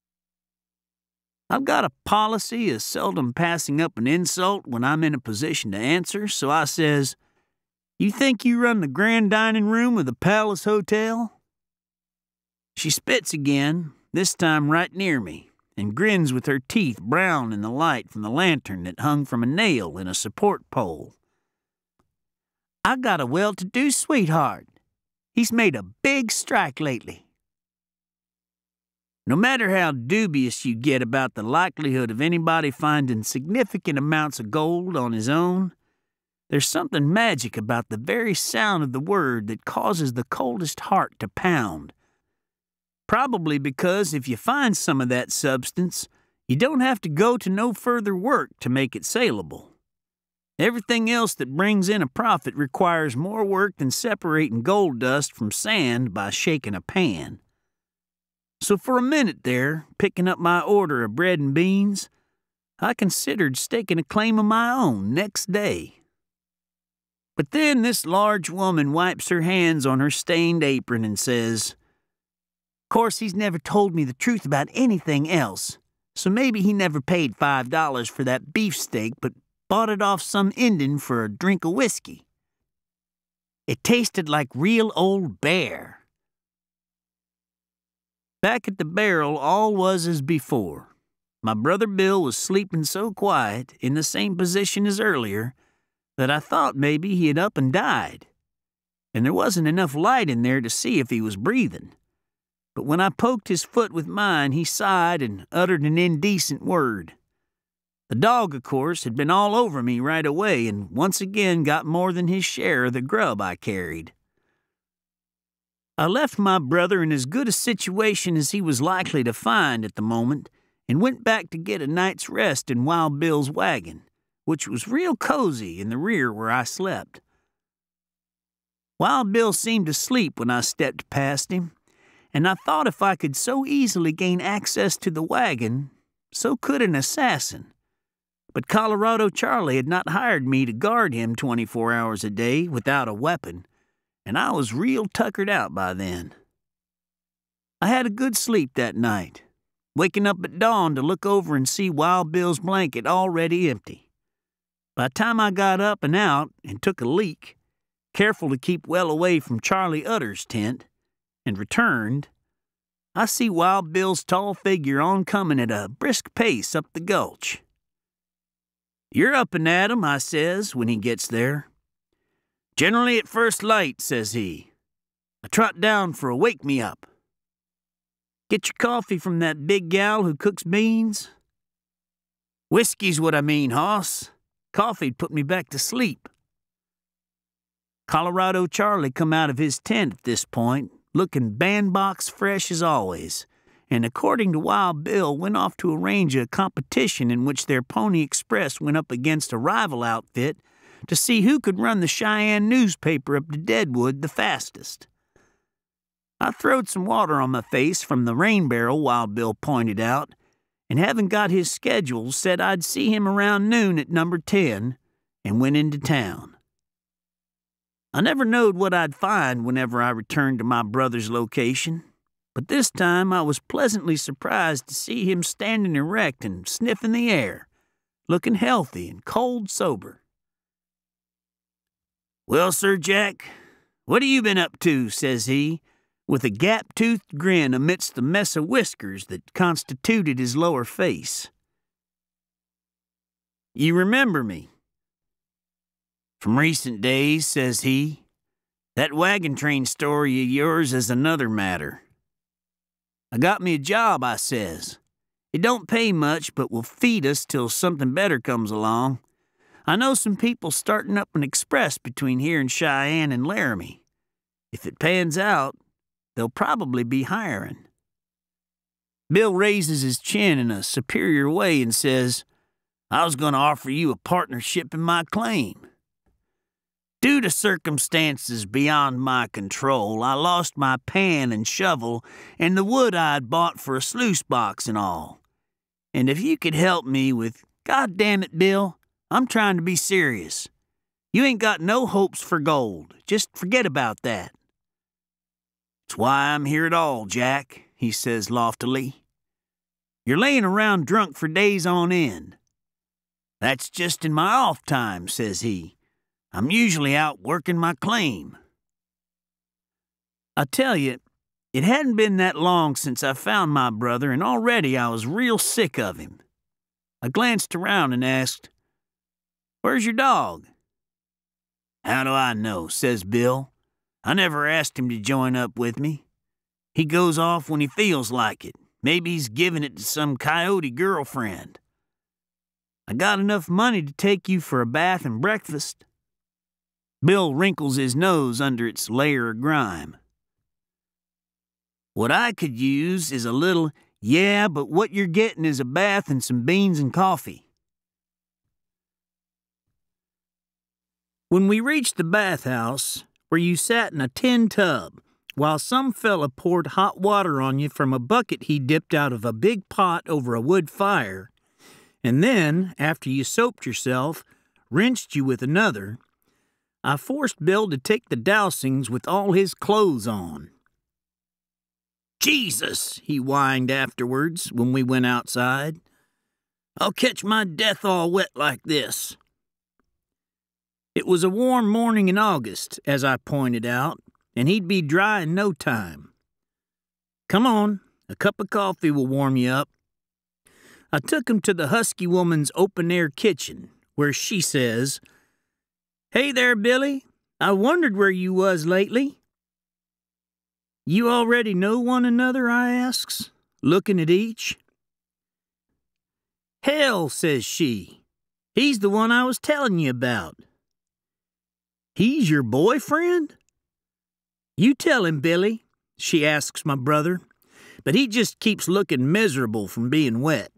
I've got a policy of seldom passing up an insult when I'm in a position to answer, so I says, "You think you run the grand dining room of the Palace Hotel?" She spits again, this time right near me, and grins with her teeth brown in the light from the lantern that hung from a nail in a support pole. "I got a well-to-do sweetheart. He's made a big strike lately." No matter how dubious you get about the likelihood of anybody finding significant amounts of gold on his own, there's something magic about the very sound of the word that causes the coldest heart to pound. Probably because if you find some of that substance, You don't have to go to no further work to make it saleable. Everything else that brings in a profit requires more work than separating gold dust from sand by shaking a pan. So for a minute there, picking up my order of bread and beans, I considered staking a claim of my own next day. But then this large woman wipes her hands on her stained apron and says, "Course he's never told me the truth about anything else, so maybe he never paid five dollars for that beefsteak but bought it off some Indian for a drink of whiskey. It tasted like real old bear." Back at the barrel, all was as before. My brother Bill was sleeping so quiet, in the same position as earlier, that I thought maybe he had up and died. And there wasn't enough light in there to see if he was breathing. But when I poked his foot with mine, he sighed and uttered an indecent word. The dog, of course, had been all over me right away and once again got more than his share of the grub I carried. I left my brother in as good a situation as he was likely to find at the moment and went back to get a night's rest in Wild Bill's wagon, which was real cozy in the rear where I slept. Wild Bill seemed to sleep when I stepped past him, and I thought if I could so easily gain access to the wagon, so could an assassin. But Colorado Charlie had not hired me to guard him twenty-four hours a day without a weapon, and I was real tuckered out by then. I had a good sleep that night, waking up at dawn to look over and see Wild Bill's blanket already empty. By the time I got up and out and took a leak, careful to keep well away from Charlie Utter's tent, and returned, I see Wild Bill's tall figure oncoming at a brisk pace up the gulch. "You're up and at 'em," I says, when he gets there. "Generally at first light," says he. "I trot down for a wake-me-up." "Get your coffee from that big gal who cooks beans?" "Whiskey's what I mean, hoss. Coffee'd put me back to sleep." Colorado Charlie come out of his tent at this point, looking bandbox fresh as always, and according to Wild Bill, went off to arrange a competition in which their Pony Express went up against a rival outfit to see who could run the Cheyenne newspaper up to Deadwood the fastest. I throwed some water on my face from the rain barrel Wild Bill pointed out, and having got his schedule, said I'd see him around noon at number ten, and went into town. I never knowed what I'd find whenever I returned to my brother's location, but this time I was pleasantly surprised to see him standing erect and sniffing the air, looking healthy and cold sober. "Well, Sir Jack, what have you been up to?" says he, with a gap-toothed grin amidst the mess of whiskers that constituted his lower face. "You remember me?" "From recent days," says he. "That wagon train story of yours is another matter." "I got me a job," I says. "It don't pay much, but will feed us till something better comes along. I know some people starting up an express between here and Cheyenne and Laramie. If it pans out, they'll probably be hiring." Bill raises his chin in a superior way and says, "I was going to offer you a partnership in my claim. Due to circumstances beyond my control, I lost my pan and shovel and the wood I'd bought for a sluice box and all. And if you could help me with, God damn it, Bill, I'm trying to be serious. You ain't got no hopes for gold. Just forget about that." "It's why I'm here at all, Jack," he says loftily. "You're laying around drunk for days on end." "That's just in my off time," says he. "I'm usually out working my claim." I tell you, it hadn't been that long since I found my brother, and already I was real sick of him. I glanced around and asked, "Where's your dog?" "How do I know?" says Bill. "I never asked him to join up with me. He goes off when he feels like it. Maybe he's giving it to some coyote girlfriend." "I got enough money to take you for a bath and breakfast." Bill wrinkles his nose under its layer of grime. "What I could use is a little Yeah, but what you're getting is a bath and some beans and coffee. When we reached the bathhouse, where you sat in a tin tub, while some fella poured hot water on you from a bucket he dipped out of a big pot over a wood fire, and then, after you soaped yourself, rinsed you with another, I forced Bill to take the dousings with all his clothes on. Jesus, he whined afterwards when we went outside. I'll catch my death all wet like this. It was a warm morning in August, as I pointed out, and he'd be dry in no time. Come on, a cup of coffee will warm you up. I took him to the husky woman's open-air kitchen, where she says, Hey there, Billy. I wondered where you was lately. You already know one another, I asks, looking at each. Hell, says she. He's the one I was telling you about. He's your boyfriend? You tell him, Billy, she asks my brother, but he just keeps looking miserable from being wet.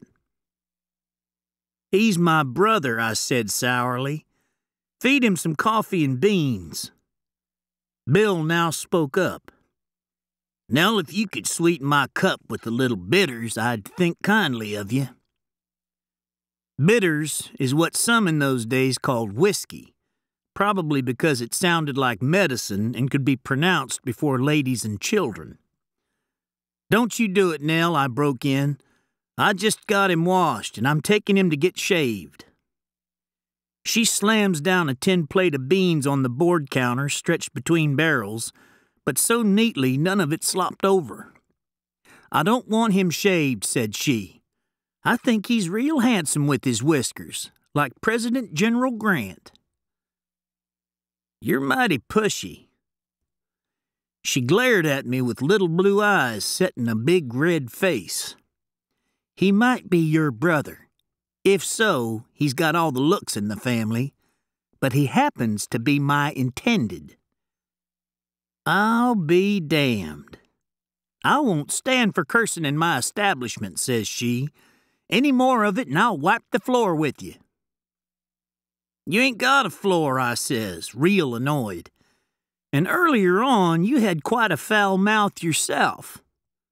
He's my brother, I said sourly. Feed him some coffee and beans. Bill now spoke up. Nell, if you could sweeten my cup with a little bitters, I'd think kindly of you. Bitters is what some in those days called whiskey, probably because it sounded like medicine and could be pronounced before ladies and children. Don't you do it, Nell, I broke in. I just got him washed, and I'm taking him to get shaved. She slams down a tin plate of beans on the board counter stretched between barrels, but so neatly none of it slopped over. I don't want him shaved, said she. I think he's real handsome with his whiskers, like President General Grant. You're mighty pushy. She glared at me with little blue eyes set in a big red face. He might be your brother. If so, he's got all the looks in the family, but he happens to be my intended. I'll be damned. I won't stand for cursing in my establishment, says she. Any more of it and I'll wipe the floor with you. You ain't got a floor, I says, real annoyed. And earlier on, you had quite a foul mouth yourself.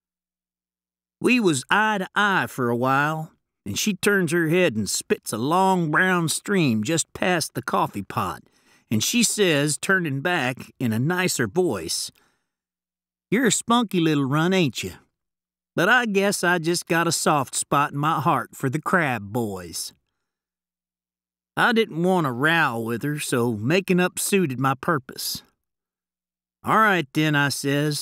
We was eye to eye for a while, and she turns her head and spits a long brown stream just past the coffee pot, and she says, turning back in a nicer voice, You're a spunky little run, ain't you? But I guess I just got a soft spot in my heart for the Crabb boys. I didn't want to row with her, so making up suited my purpose. All right, then, I says.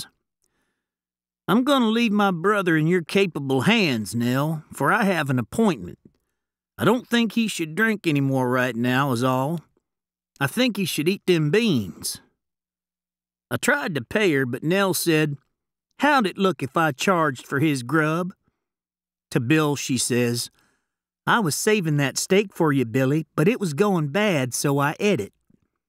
I'm going to leave my brother in your capable hands, Nell, for I have an appointment. I don't think he should drink any more right now, is all. I think he should eat them beans. I tried to pay her, but Nell said, How'd it look if I charged for his grub? To Bill, she says, I was saving that steak for you, Billy, but it was going bad, so I ate it.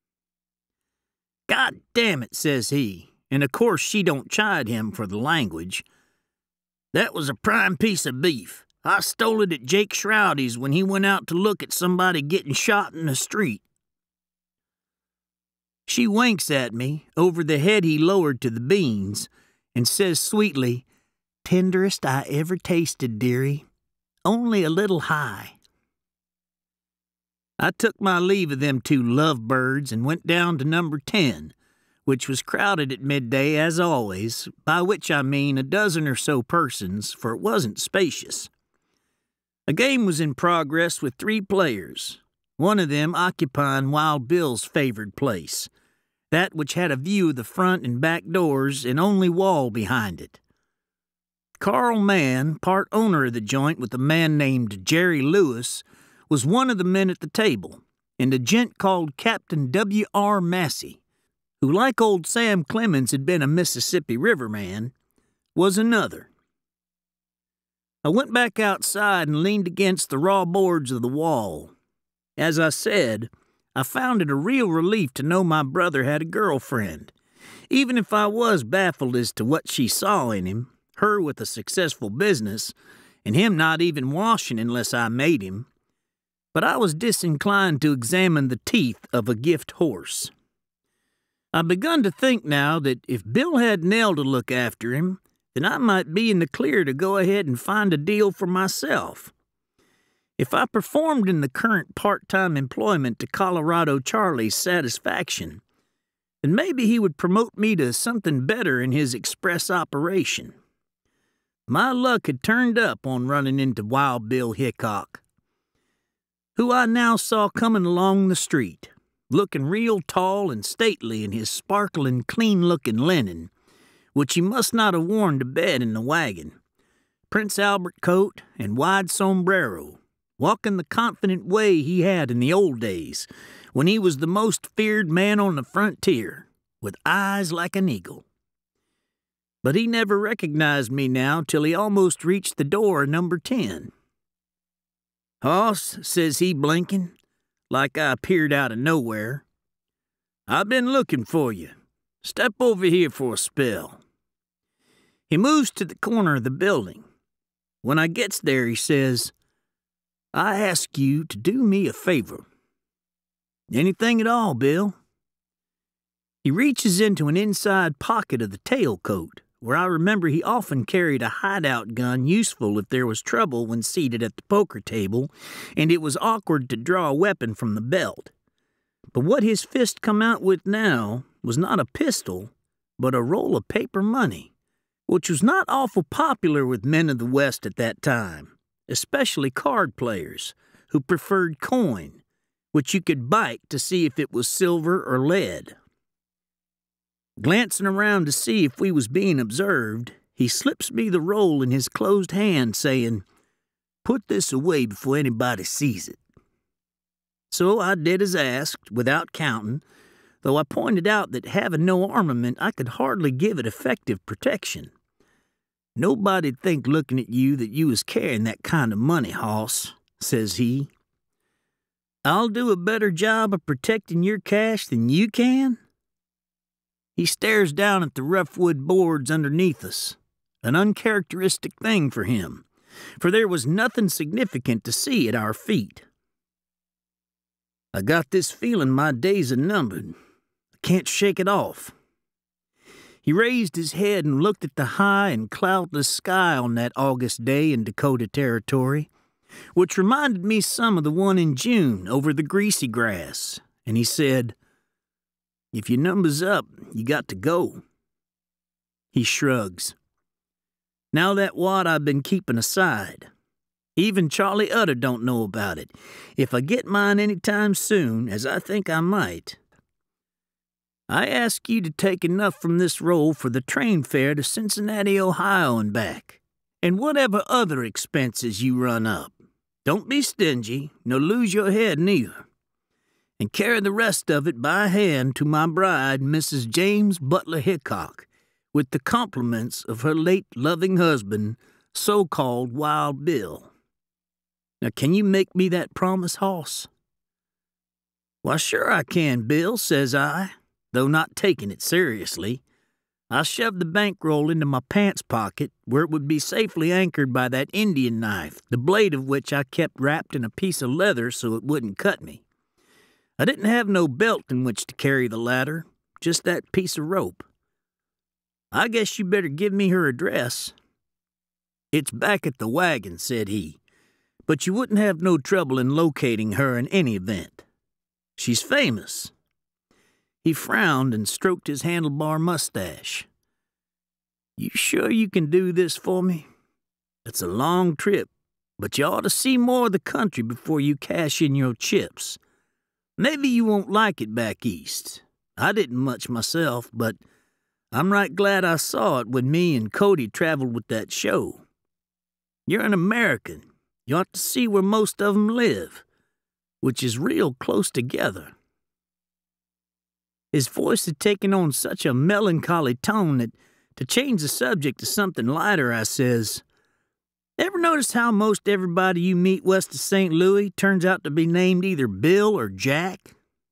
God damn it, says he, and of course she don't chide him for the language. That was a prime piece of beef. I stole it at Jake Shroudy's when he went out to look at somebody getting shot in the street. She winks at me over the head he lowered to the beans and says sweetly, Tenderest I ever tasted, dearie. Only a little high. I took my leave of them two lovebirds and went down to number ten, which was crowded at midday as always, by which I mean a dozen or so persons, for it wasn't spacious. A game was in progress with three players, one of them occupying Wild Bill's favored place, that which had a view of the front and back doors and only wall behind it. Carl Mann, part owner of the joint with a man named Jerry Lewis, was one of the men at the table, and a gent called Captain W R Massey, who, like old Sam Clemens had been a Mississippi River man, was another. I went back outside and leaned against the raw boards of the wall. As I said, I found it a real relief to know my brother had a girlfriend. Even if I was baffled as to what she saw in him, her with a successful business, and him not even washing unless I made him. But I was disinclined to examine the teeth of a gift horse. I've begun to think now that if Bill had Nell to look after him, then I might be in the clear to go ahead and find a deal for myself. If I performed in the current part-time employment to Colorado Charlie's satisfaction, then maybe he would promote me to something better in his express operation. My luck had turned up on running into Wild Bill Hickok, who I now saw coming along the street, looking real tall and stately in his sparkling, clean-looking linen, which he must not have worn to bed in the wagon, Prince Albert coat, and wide sombrero, walking the confident way he had in the old days, when he was the most feared man on the frontier, with eyes like an eagle. But he never recognized me now till he almost reached the door of number ten. "Hoss," says he, blinking, like I appeared out of nowhere, "I've been looking for you. Step over here for a spell." He moves to the corner of the building. When I gets there, he says, "I ask you to do me a favor." "Anything at all, Bill." He reaches into an inside pocket of the tailcoat, where I remember he often carried a hideout gun useful if there was trouble when seated at the poker table, and it was awkward to draw a weapon from the belt. But what his fist come out with now was not a pistol, but a roll of paper money, which was not awful popular with men of the West at that time, especially card players, who preferred coin, which you could bite to see if it was silver or lead. Glancing around to see if we was being observed, he slips me the roll in his closed hand, saying, "Put this away before anybody sees it." So I did as asked, without counting, though I pointed out that having no armament, I could hardly give it effective protection. "Nobody'd think looking at you that you was carrying that kind of money, hoss," says he. "I'll do a better job of protecting your cash than you can?" He stares down at the rough wood boards underneath us, an uncharacteristic thing for him, for there was nothing significant to see at our feet. "I got this feeling my days are numbered. I can't shake it off." He raised his head and looked at the high and cloudless sky on that August day in Dakota Territory, which reminded me some of the one in June over the greasy grass, and he said, "If your number's up, you got to go." He shrugs. "Now that wad I've been keeping aside. Even Charlie Utter don't know about it. If I get mine any time soon, as I think I might, I ask you to take enough from this roll for the train fare to Cincinnati, Ohio and back, and whatever other expenses you run up. Don't be stingy, nor lose your head neither. And carry the rest of it by hand to my bride, Missus James Butler Hickok, with the compliments of her late loving husband, so-called Wild Bill. Now, can you make me that promise, hoss?" "Why, sure I can, Bill," says I, though not taking it seriously. I shoved the bankroll into my pants pocket, where it would be safely anchored by that Indian knife, the blade of which I kept wrapped in a piece of leather so it wouldn't cut me. I didn't have no belt in which to carry the ladder, just that piece of rope. "I guess you better give me her address." "It's back at the wagon," said he, "but you wouldn't have no trouble in locating her in any event. She's famous." He frowned and stroked his handlebar mustache. "You sure you can do this for me? It's a long trip, but you ought to see more of the country before you cash in your chips. Maybe you won't like it back east. I didn't much myself, but I'm right glad I saw it when me and Cody traveled with that show. You're an American. You ought to see where most of 'em live, which is real close together." His voice had taken on such a melancholy tone that, to change the subject to something lighter, I says, "Ever notice how most everybody you meet west of Saint Louis turns out to be named either Bill or Jack?"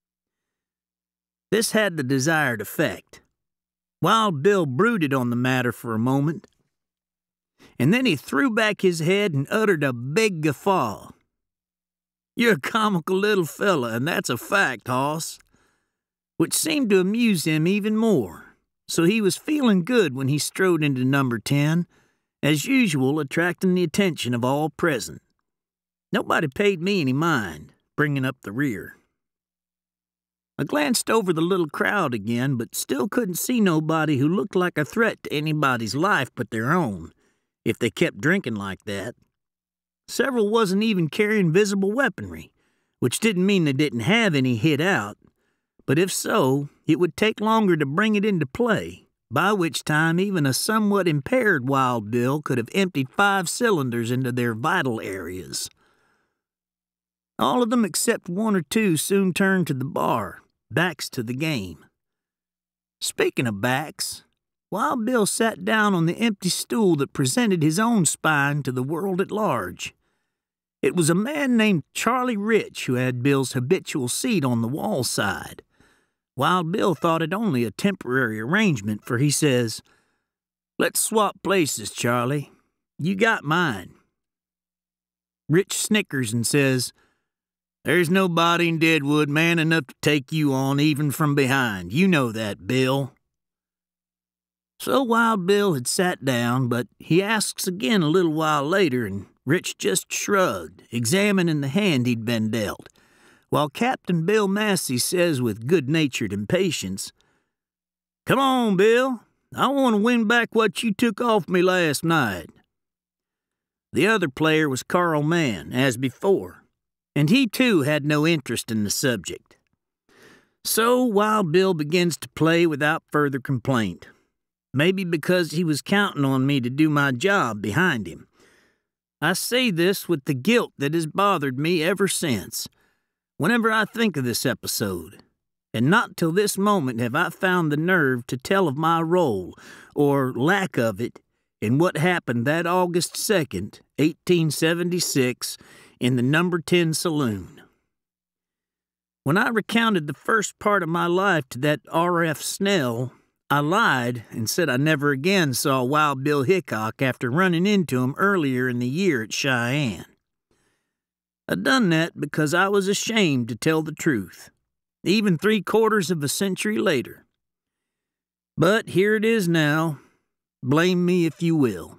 This had the desired effect. Wild Bill brooded on the matter for a moment. and then he threw back his head and uttered a big guffaw. "You're a comical little fella, and that's a fact, hoss," which seemed to amuse him even more, so he was feeling good when he strode into number ten, as usual attracting the attention of all present. Nobody paid me any mind, bringing up the rear. I glanced over the little crowd again, but still couldn't see nobody who looked like a threat to anybody's life but their own, if they kept drinking like that. Several wasn't even carrying visible weaponry, which didn't mean they didn't have any hid out, but if so, it would take longer to bring it into play, by which time even a somewhat impaired Wild Bill could have emptied five cylinders into their vital areas. All of them except one or two soon turned to the bar, backs to the game. Speaking of backs, Wild Bill sat down on the empty stool that presented his own spine to the world at large. It was a man named Charlie Rich who had Bill's habitual seat on the wall side. Wild Bill thought it only a temporary arrangement, for he says, "Let's swap places, Charlie. You got mine." Rich snickers and says, "There's nobody in Deadwood man enough to take you on even from behind. You know that, Bill." So Wild Bill had sat down, but he asks again a little while later, and Rich just shrugged, examining the hand he'd been dealt, while Captain Bill Massey says with good-natured impatience, "Come on, Bill. I want to win back what you took off me last night." The other player was Carl Mann, as before, and he too had no interest in the subject. So Wild Bill begins to play without further complaint, maybe because he was counting on me to do my job behind him. I say this with the guilt that has bothered me ever since, whenever I think of this episode, and not till this moment have I found the nerve to tell of my role, or lack of it, in what happened that August second, eighteen seventy-six, in the number ten saloon. When I recounted the first part of my life to that R F Snell, I lied and said I never again saw Wild Bill Hickok after running into him earlier in the year at Cheyenne. I done that because I was ashamed to tell the truth, even three quarters of a century later. But here it is now. Blame me if you will.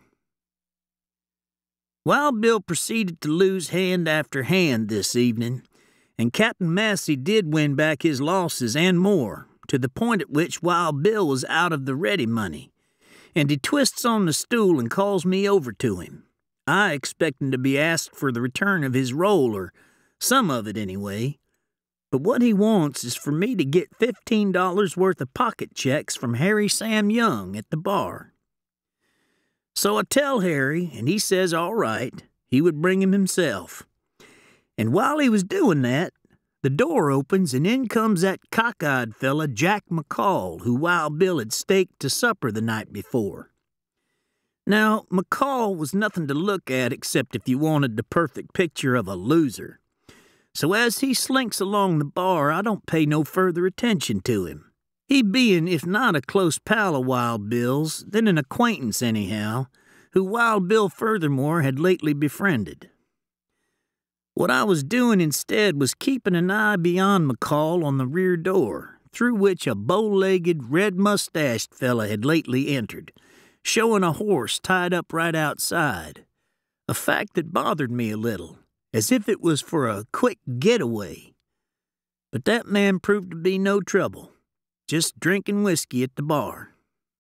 Wild Bill proceeded to lose hand after hand this evening, and Captain Massey did win back his losses and more, to the point at which Wild Bill was out of the ready money, and he twists on the stool and calls me over to him, I expecting to be asked for the return of his roll, or some of it anyway. But what he wants is for me to get fifteen dollars worth of pocket checks from Harry Sam Young at the bar. So I tell Harry, and he says all right, he would bring him himself. And while he was doing that, the door opens and in comes that cockeyed fella Jack McCall, who Wild Bill had staked to supper the night before. Now, McCall was nothing to look at except if you wanted the perfect picture of a loser. So as he slinks along the bar, I don't pay no further attention to him. He being, if not a close pal of Wild Bill's, then an acquaintance anyhow, who Wild Bill furthermore had lately befriended. What I was doing instead was keeping an eye beyond McCall on the rear door, through which a bow-legged, red-mustached fella had lately entered, showing a horse tied up right outside, a fact that bothered me a little, as if it was for a quick getaway. But that man proved to be no trouble, just drinking whiskey at the bar.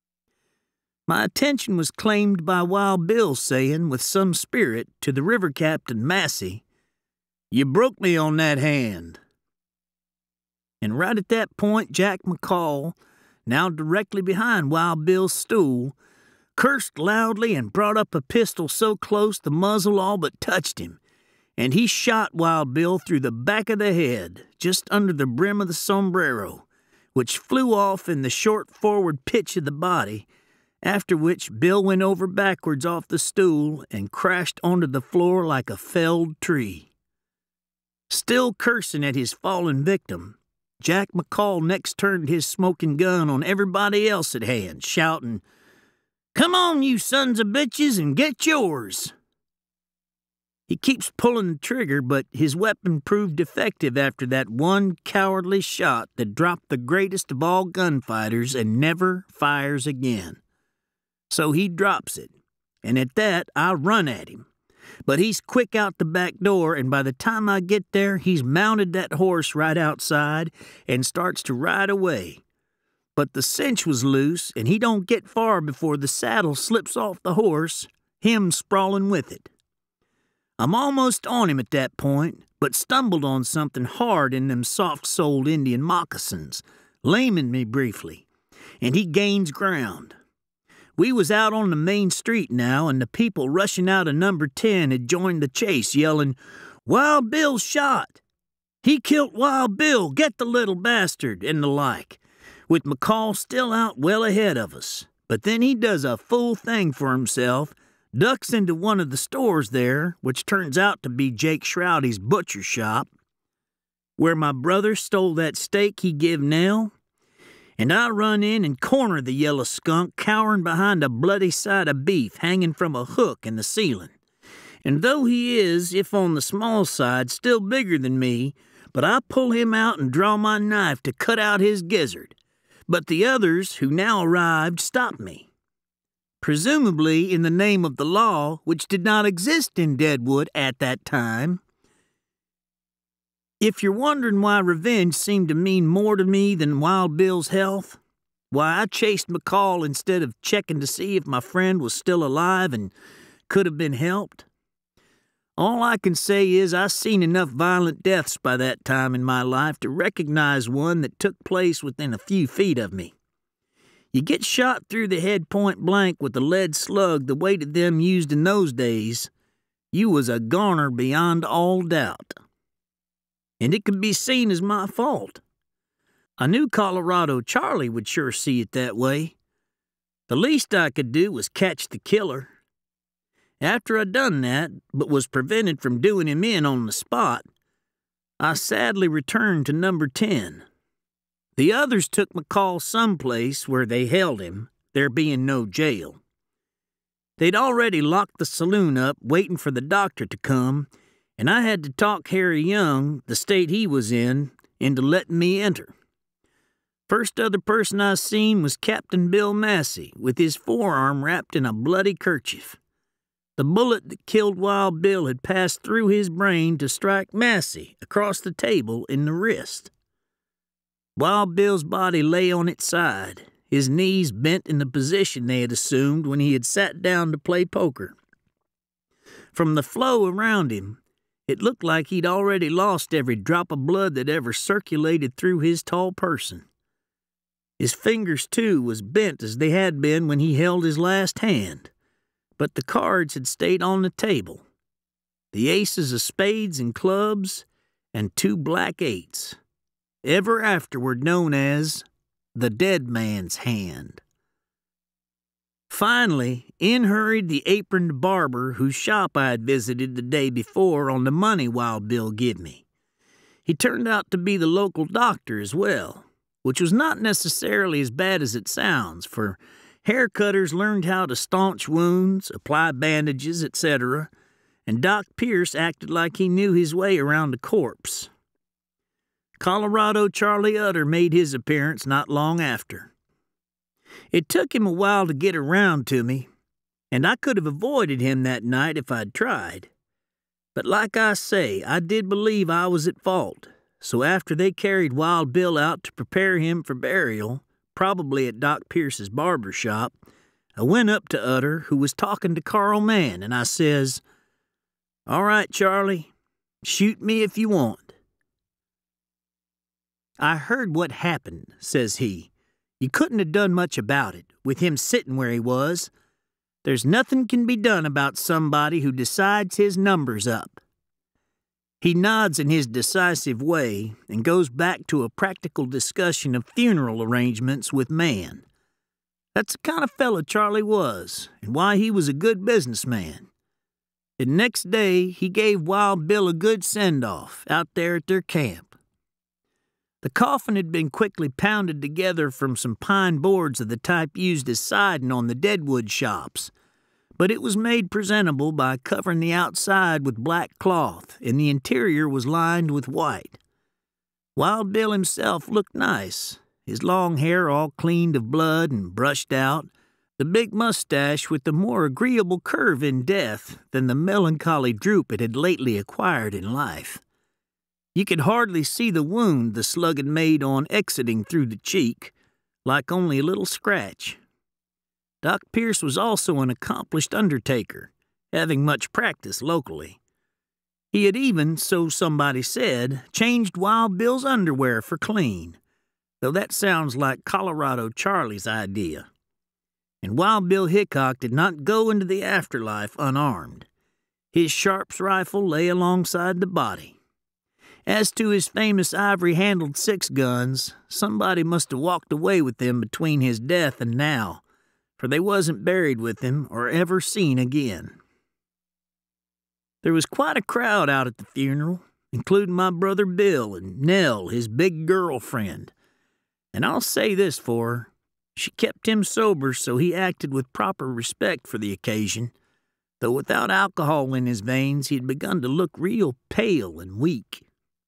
My attention was claimed by Wild Bill saying, with some spirit, to the river captain Massey, "You broke me on that hand." And right at that point, Jack McCall, now directly behind Wild Bill's stool, cursed loudly and brought up a pistol so close the muzzle all but touched him, and he shot Wild Bill through the back of the head, just under the brim of the sombrero, which flew off in the short forward pitch of the body, after which Bill went over backwards off the stool and crashed onto the floor like a felled tree. Still cursing at his fallen victim, Jack McCall next turned his smoking gun on everybody else at hand, shouting, Come on, you sons of bitches, and get yours. He keeps pulling the trigger, but his weapon proved defective after that one cowardly shot that dropped the greatest of all gunfighters and never fires again. So he drops it, and at that I run at him. But he's quick out the back door, and by the time I get there, he's mounted that horse right outside and starts to ride away. But the cinch was loose, and he don't get far before the saddle slips off the horse, him sprawling with it. I'm almost on him at that point, but stumbled on something hard in them soft-soled Indian moccasins, laming me briefly, and he gains ground. We was out on the main street now, and the people rushing out of number ten had joined the chase, yelling, "Wild Bill's shot! He killed Wild Bill! Get the little bastard!" and the like, with McCall still out well ahead of us. But then he does a fool thing for himself, ducks into one of the stores there, which turns out to be Jake Shroudy's butcher shop, where my brother stole that steak he give Nell, and I run in and corner the yellow skunk cowering behind a bloody side of beef hanging from a hook in the ceiling. And though he is, if on the small side, still bigger than me, but I pull him out and draw my knife to cut out his gizzard. But the others, who now arrived, stop me. Presumably in the name of the law, which did not exist in Deadwood at that time. If you're wondering why revenge seemed to mean more to me than Wild Bill's health, why I chased McCall instead of checking to see if my friend was still alive and could have been helped, all I can say is I seen enough violent deaths by that time in my life to recognize one that took place within a few feet of me. You get shot through the head point blank with a lead slug the weight of them used in those days, you was a goner beyond all doubt. And it could be seen as my fault. I knew Colorado Charlie would sure see it that way. The least I could do was catch the killer. After I'd done that, but was prevented from doing him in on the spot, I sadly returned to number ten. The others took McCall someplace where they held him, there being no jail. They'd already locked the saloon up, waiting for the doctor to come, and I had to talk Harry Young, the state he was in, into letting me enter. First other person I seen was Captain Bill Massey, with his forearm wrapped in a bloody kerchief. The bullet that killed Wild Bill had passed through his brain to strike Massey across the table in the wrist. Wild Bill's body lay on its side, his knees bent in the position they had assumed when he had sat down to play poker. From the flow around him, it looked like he'd already lost every drop of blood that ever circulated through his tall person. His fingers, too, was bent as they had been when he held his last hand, but the cards had stayed on the table. The aces of spades and clubs, and two black eights, ever afterward known as the dead man's hand. Finally, in hurried the aproned barber whose shop I had visited the day before on the money Wild Bill give me. He turned out to be the local doctor as well, which was not necessarily as bad as it sounds, for haircutters learned how to staunch wounds, apply bandages, et cetera, and Doc Pierce acted like he knew his way around a corpse. Colorado Charlie Utter made his appearance not long after. It took him a while to get around to me, and I could have avoided him that night if I'd tried. But like I say, I did believe I was at fault, so after they carried Wild Bill out to prepare him for burial, probably at Doc Pierce's barber shop, I went up to Utter, who was talking to Carl Mann, and I says, "All right, Charlie, shoot me if you want." "I heard what happened," says he. "You couldn't have done much about it, with him sitting where he was. There's nothing can be done about somebody who decides his number's up." He nods in his decisive way and goes back to a practical discussion of funeral arrangements with Mann. That's the kind of fellow Charlie was, and why he was a good businessman. The next day, he gave Wild Bill a good send-off out there at their camp. The coffin had been quickly pounded together from some pine boards of the type used as siding on the Deadwood shops, but it was made presentable by covering the outside with black cloth, and the interior was lined with white. Wild Bill himself looked nice, his long hair all cleaned of blood and brushed out, the big mustache with the more agreeable curve in death than the melancholy droop it had lately acquired in life. You could hardly see the wound the slug had made on exiting through the cheek, like only a little scratch. Doc Pierce was also an accomplished undertaker, having much practice locally. He had even, so somebody said, changed Wild Bill's underwear for clean, though that sounds like Colorado Charlie's idea. And Wild Bill Hickok did not go into the afterlife unarmed. His Sharps rifle lay alongside the body. As to his famous ivory-handled six guns, somebody must have walked away with them between his death and now, for they wasn't buried with him or ever seen again. There was quite a crowd out at the funeral, including my brother Bill and Nell, his big girlfriend. And I'll say this for her, she kept him sober so he acted with proper respect for the occasion, though without alcohol in his veins he had begun to look real pale and weak.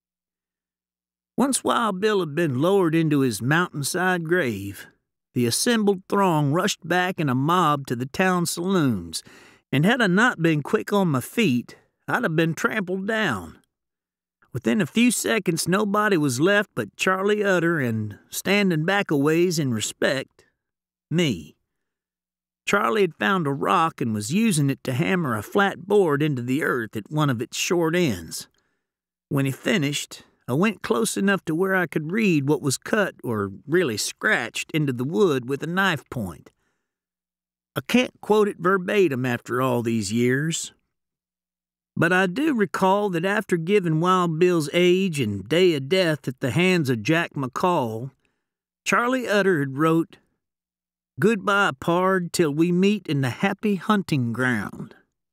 Once Wild Bill had been lowered into his mountainside grave, the assembled throng rushed back in a mob to the town saloons, and had I not been quick on my feet, I'd have been trampled down. Within a few seconds, nobody was left but Charlie Utter and, standing back a ways in respect, me. Charlie had found a rock and was using it to hammer a flat board into the earth at one of its short ends. When he finished, I went close enough to where I could read what was cut, or really scratched, into the wood with a knife point. I can't quote it verbatim after all these years, but I do recall that after giving Wild Bill's age and day of death at the hands of Jack McCall, Charlie Utter had wrote, "Goodbye, pard, till we meet in the happy hunting ground."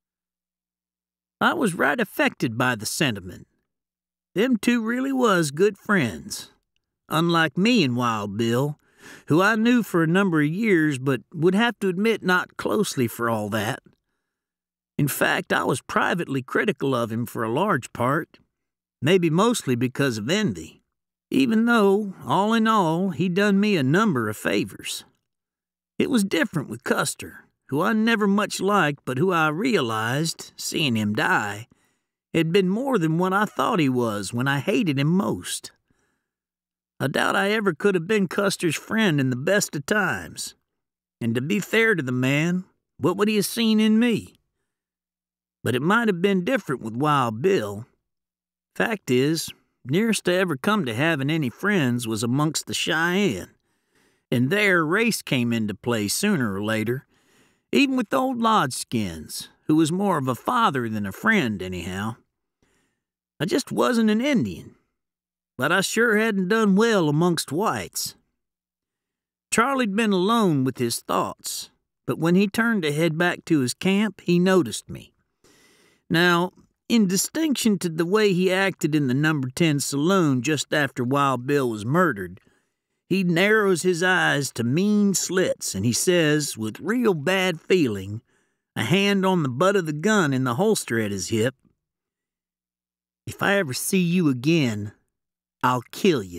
I was right affected by the sentiment. Them two really was good friends, unlike me and Wild Bill, who I knew for a number of years but would have to admit not closely for all that. In fact, I was privately critical of him for a large part, maybe mostly because of envy, even though, all in all, he done me a number of favors. It was different with Custer, who I never much liked but who I realized, seeing him die, had been more than what I thought he was when I hated him most. I doubt I ever could have been Custer's friend in the best of times. And to be fair to the man, what would he have seen in me? But it might have been different with Wild Bill. Fact is, nearest I ever come to having any friends was amongst the Cheyenne, and there race came into play sooner or later, even with old Lodgeskins, who was more of a father than a friend anyhow. I just wasn't an Indian, but I sure hadn't done well amongst whites. Charlie'd been alone with his thoughts, but when he turned to head back to his camp, he noticed me. Now, in distinction to the way he acted in the number ten saloon just after Wild Bill was murdered, he narrows his eyes to mean slits, and he says, with real bad feeling, a hand on the butt of the gun in the holster at his hip, "If I ever see you again, I'll kill you."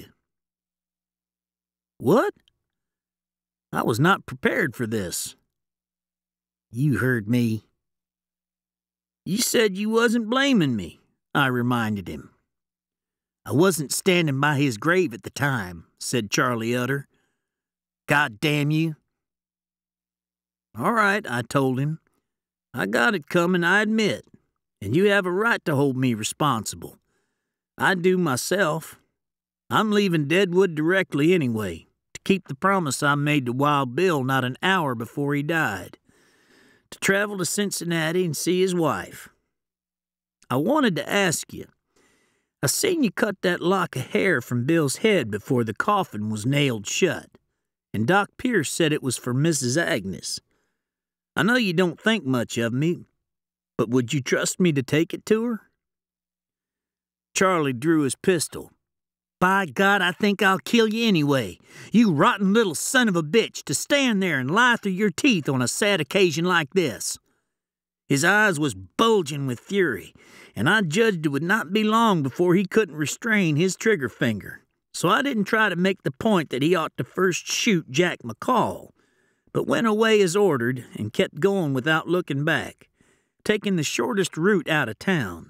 What? I was not prepared for this. You heard me. You said you wasn't blaming me, I reminded him. I wasn't standing by his grave at the time, said Charlie Utter. God damn you. All right, I told him. I got it coming, I admit, and you have a right to hold me responsible. I do myself. I'm leaving Deadwood directly anyway, to keep the promise I made to Wild Bill not an hour before he died, to travel to Cincinnati and see his wife. I wanted to ask you, I seen you cut that lock of hair from Bill's head before the coffin was nailed shut, and Doc Pierce said it was for Missus Agnes. I know you don't think much of me, but would you trust me to take it to her? Charlie drew his pistol. By God, I think I'll kill you anyway. You rotten little son of a bitch to stand there and lie through your teeth on a sad occasion like this." His eyes was bulging with fury, and I judged it would not be long before he couldn't restrain his trigger finger. So I didn't try to make the point that he ought to first shoot Jack McCall, but went away as ordered and kept going without looking back, taking the shortest route out of town.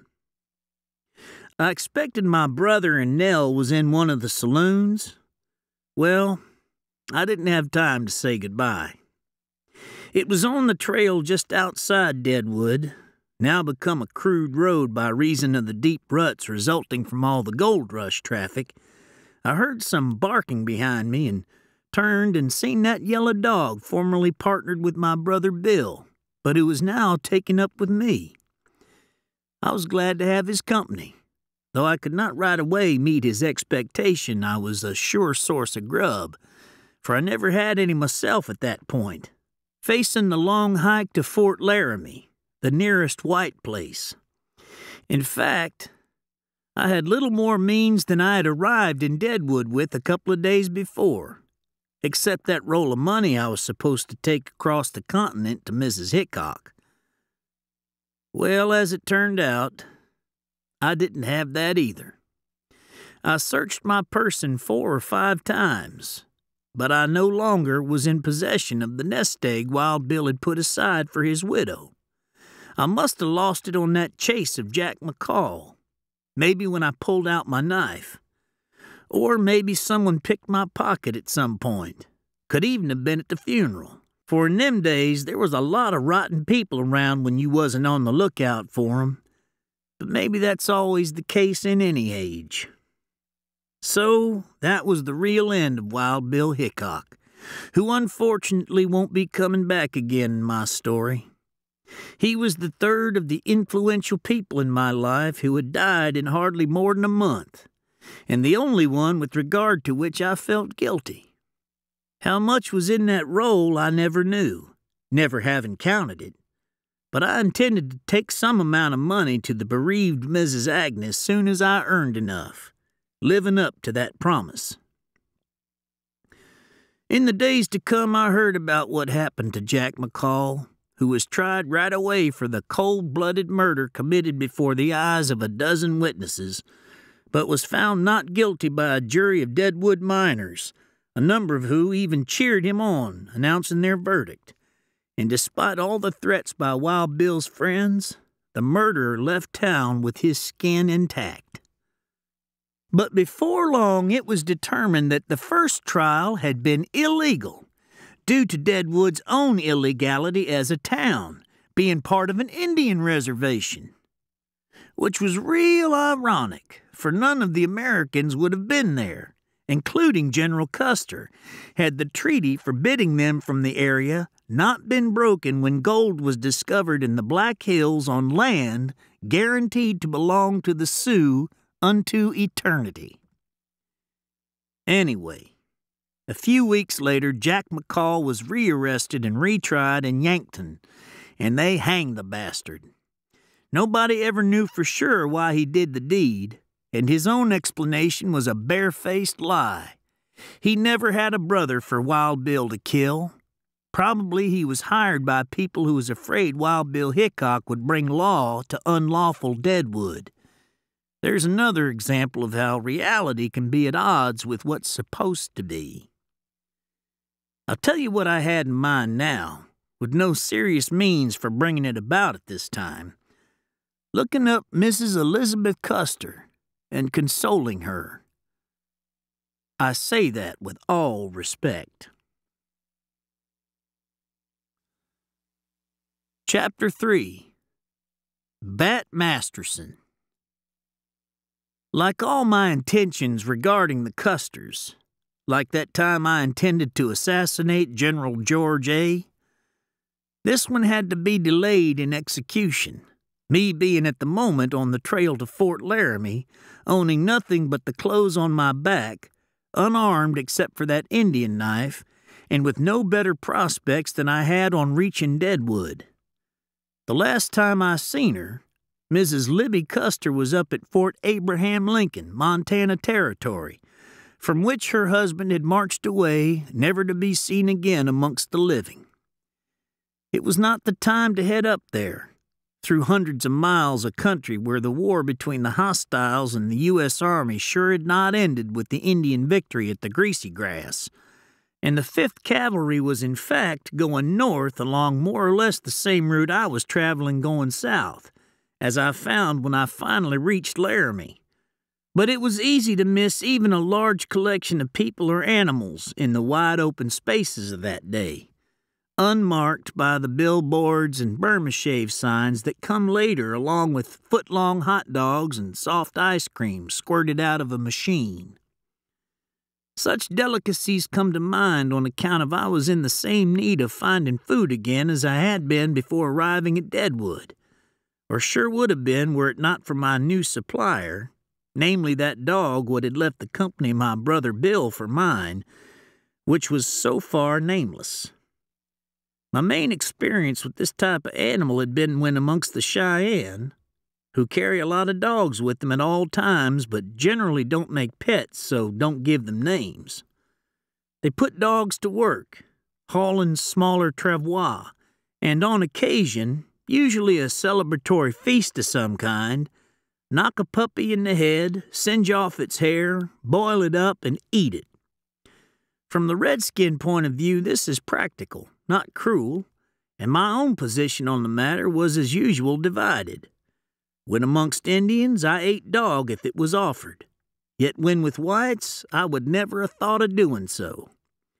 I expected my brother and Nell was in one of the saloons. Well, I didn't have time to say goodbye. It was on the trail just outside Deadwood, now become a crude road by reason of the deep ruts resulting from all the gold rush traffic. I heard some barking behind me and turned and seen that yellow dog formerly partnered with my brother Bill, but who was now taken up with me. I was glad to have his company. Though I could not right away meet his expectation, I was a sure source of grub, for I never had any myself at that point, facing the long hike to Fort Laramie, the nearest white place. In fact, I had little more means than I had arrived in Deadwood with a couple of days before, except that roll of money I was supposed to take across the continent to Missus Hickok. Well, as it turned out, I didn't have that either. I searched my person four or five times, but I no longer was in possession of the nest egg Wild Bill had put aside for his widow. I must have lost it on that chase of Jack McCall, maybe when I pulled out my knife. Or maybe someone picked my pocket at some point. Could even have been at the funeral. For in them days, there was a lot of rotten people around when you wasn't on the lookout for 'em. But maybe that's always the case in any age. So, that was the real end of Wild Bill Hickok, who unfortunately won't be coming back again in my story. He was the third of the influential people in my life who had died in hardly more than a month, and the only one with regard to which I felt guilty. How much was in that roll I never knew, never having counted it. But I intended to take some amount of money to the bereaved Missus Agnes soon as I earned enough, living up to that promise. In the days to come, I heard about what happened to Jack McCall, who was tried right away for the cold-blooded murder committed before the eyes of a dozen witnesses, but was found not guilty by a jury of Deadwood miners, a number of who even cheered him on, announcing their verdict. And despite all the threats by Wild Bill's friends, the murderer left town with his skin intact. But before long, it was determined that the first trial had been illegal, due to Deadwood's own illegality as a town, being part of an Indian reservation. Which was real ironic, for none of the Americans would have been there, including General Custer, had the treaty forbidding them from the area not been broken when gold was discovered in the Black Hills on land guaranteed to belong to the Sioux unto eternity. Anyway, a few weeks later, Jack McCall was rearrested and retried in Yankton, and they hanged the bastard. Nobody ever knew for sure why he did the deed, and his own explanation was a barefaced lie. He never had a brother for Wild Bill to kill. Probably he was hired by people who was afraid Wild Bill Hickok would bring law to unlawful Deadwood. There's another example of how reality can be at odds with what's supposed to be. I'll tell you what I had in mind now, with no serious means for bringing it about at this time. Looking up Missus Elizabeth Custer and consoling her. I say that with all respect. Chapter three. Bat Masterson. Like all my intentions regarding the Custers, like that time I intended to assassinate General George A., this one had to be delayed in execution, me being at the moment on the trail to Fort Laramie, owning nothing but the clothes on my back, unarmed except for that Indian knife, and with no better prospects than I had on reaching Deadwood. The last time I seen her, Missus Libby Custer was up at Fort Abraham Lincoln, Montana Territory, from which her husband had marched away, never to be seen again amongst the living. It was not the time to head up there, through hundreds of miles of country where the war between the hostiles and the U S Army sure had not ended with the Indian victory at the Greasy Grass, and the Fifth Cavalry was in fact going north along more or less the same route I was traveling going south, as I found when I finally reached Laramie. But it was easy to miss even a large collection of people or animals in the wide open spaces of that day, unmarked by the billboards and Burma shave signs that come later along with foot-long hot dogs and soft ice cream squirted out of a machine. Such delicacies come to mind on account of I was in the same need of finding food again as I had been before arriving at Deadwood, or sure would have been were it not for my new supplier, namely that dog what had left the company of my brother Bill for mine, which was so far nameless. My main experience with this type of animal had been when amongst the Cheyenne, who carry a lot of dogs with them at all times but generally don't make pets, so don't give them names. They put dogs to work, hauling smaller travois, and on occasion, usually a celebratory feast of some kind, knock a puppy in the head, singe off its hair, boil it up, and eat it. From the redskin point of view, this is practical, not cruel, and my own position on the matter was as usual divided. When amongst Indians, I ate dog if it was offered, yet when with whites, I would never have thought of doing so.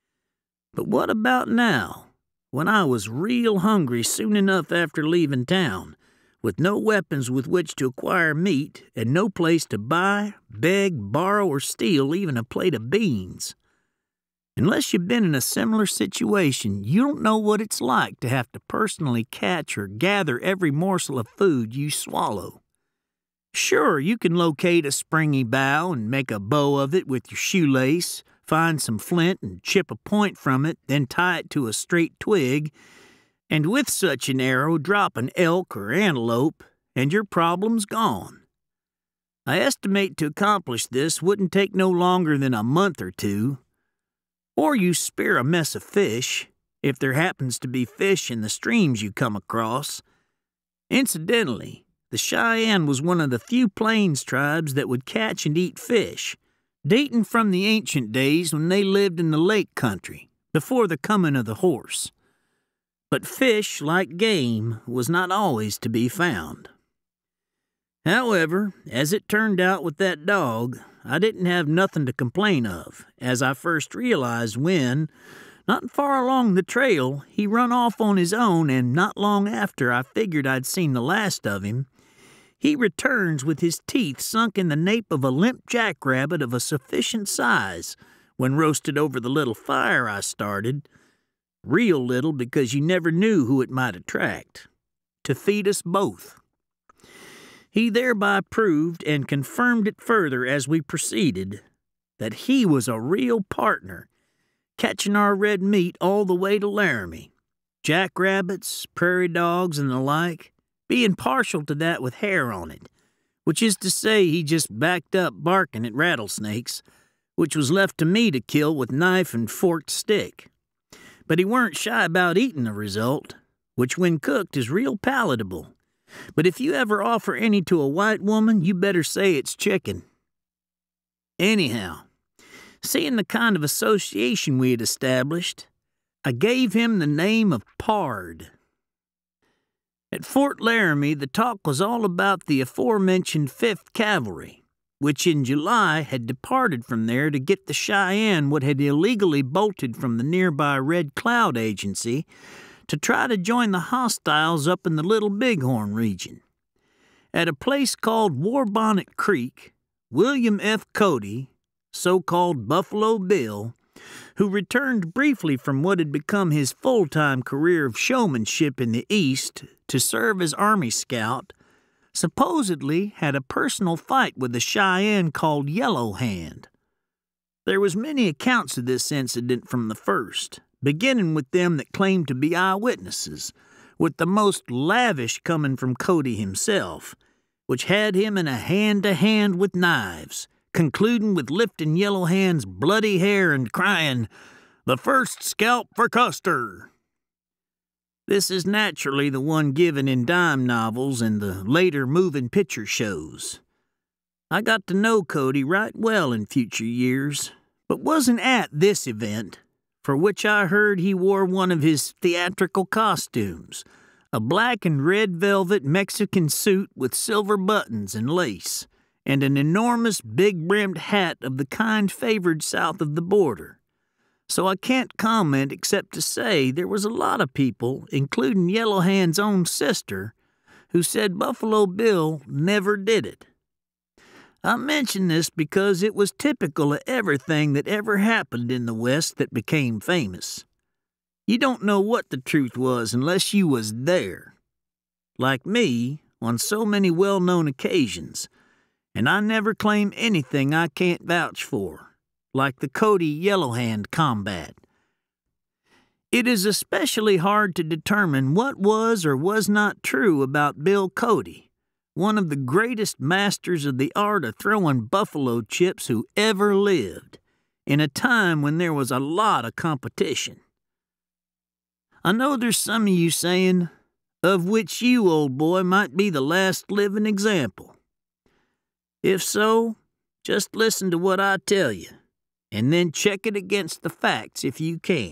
But what about now, when I was real hungry soon enough after leaving town, with no weapons with which to acquire meat, and no place to buy, beg, borrow, or steal even a plate of beans? Unless you've been in a similar situation, you don't know what it's like to have to personally catch or gather every morsel of food you swallow. Sure, you can locate a springy bough and make a bow of it with your shoelace, find some flint and chip a point from it, then tie it to a straight twig, and with such an arrow drop an elk or antelope, and your problem's gone. I estimate to accomplish this wouldn't take no longer than a month or two. Or you spear a mess of fish, if there happens to be fish in the streams you come across. Incidentally, the Cheyenne was one of the few plains tribes that would catch and eat fish, dating from the ancient days when they lived in the lake country, before the coming of the horse. But fish, like game, was not always to be found. However, as it turned out with that dog, I didn't have nothing to complain of, as I first realized when, not far along the trail, he run off on his own, and not long after I figured I'd seen the last of him, he returns with his teeth sunk in the nape of a limp jackrabbit of a sufficient size when roasted over the little fire I started, real little because you never knew who it might attract, to feed us both. He thereby proved and confirmed it further as we proceeded that he was a real partner, catching our red meat all the way to Laramie, jackrabbits, prairie dogs, and the like, being partial to that with hair on it, which is to say he just backed up barking at rattlesnakes, which was left to me to kill with knife and forked stick. But he weren't shy about eating the result, which when cooked is real palatable. But if you ever offer any to a white woman, you better say it's chicken. Anyhow, seeing the kind of association we had established, I gave him the name of Pard. At Fort Laramie, the talk was all about the aforementioned Fifth Cavalry, which in July had departed from there to get the Cheyenne what had illegally bolted from the nearby Red Cloud Agency to try to join the hostiles up in the Little Bighorn region. At a place called Warbonnet Creek, William F. Cody, so-called Buffalo Bill, who returned briefly from what had become his full-time career of showmanship in the East to serve as Army Scout, supposedly had a personal fight with a Cheyenne called Yellow Hand. There was many accounts of this incident from the first, beginning with them that claimed to be eyewitnesses, with the most lavish coming from Cody himself, which had him in a hand-to-hand with knives, concluding with lifting Yellow Hand's bloody hair and crying, "The first scalp for Custer!" This is naturally the one given in dime novels and the later moving picture shows. I got to know Cody right well in future years, but wasn't at this event, for which I heard he wore one of his theatrical costumes, a black and red velvet Mexican suit with silver buttons and lace, and an enormous big-brimmed hat of the kind favored south of the border. So I can't comment except to say there was a lot of people, including Yellow Hand's own sister, who said Buffalo Bill never did it. I mention this because it was typical of everything that ever happened in the West that became famous. You don't know what the truth was unless you was there. Like me, on so many well-known occasions, and I never claim anything I can't vouch for, like the Cody Yellow Hand combat. It is especially hard to determine what was or was not true about Bill Cody, one of the greatest masters of the art of throwing buffalo chips who ever lived, in a time when there was a lot of competition. I know there's some of you saying, of which you, old boy, might be the last living example. If so, just listen to what I tell you, and then check it against the facts if you can.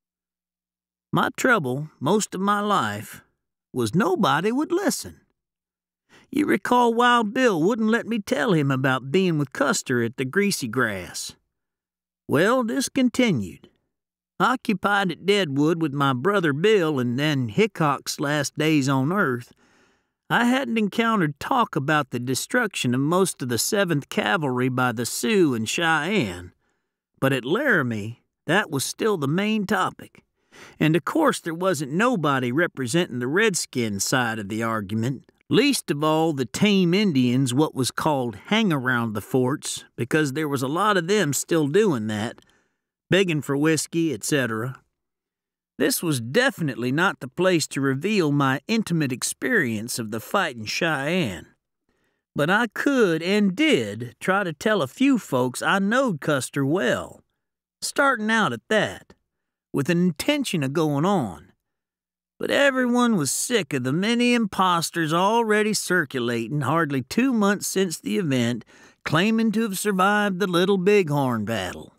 My trouble, most of my life, was nobody would listen. You recall Wild Bill wouldn't let me tell him about being with Custer at the Greasy Grass. Well, this continued. Occupied at Deadwood with my brother Bill and then Hickok's last days on Earth, I hadn't encountered talk about the destruction of most of the seventh Cavalry by the Sioux and Cheyenne, but at Laramie, that was still the main topic. And of course there wasn't nobody representing the redskin side of the argument, least of all the tame Indians what was called hang around the forts, because there was a lot of them still doing that, begging for whiskey, et cetera. This was definitely not the place to reveal my intimate experience of the fight in Cheyenne. But I could and did try to tell a few folks I knowed Custer well, starting out at that, with an intention of going on. But everyone was sick of the many imposters already circulating hardly two months since the event, claiming to have survived the Little Bighorn battle.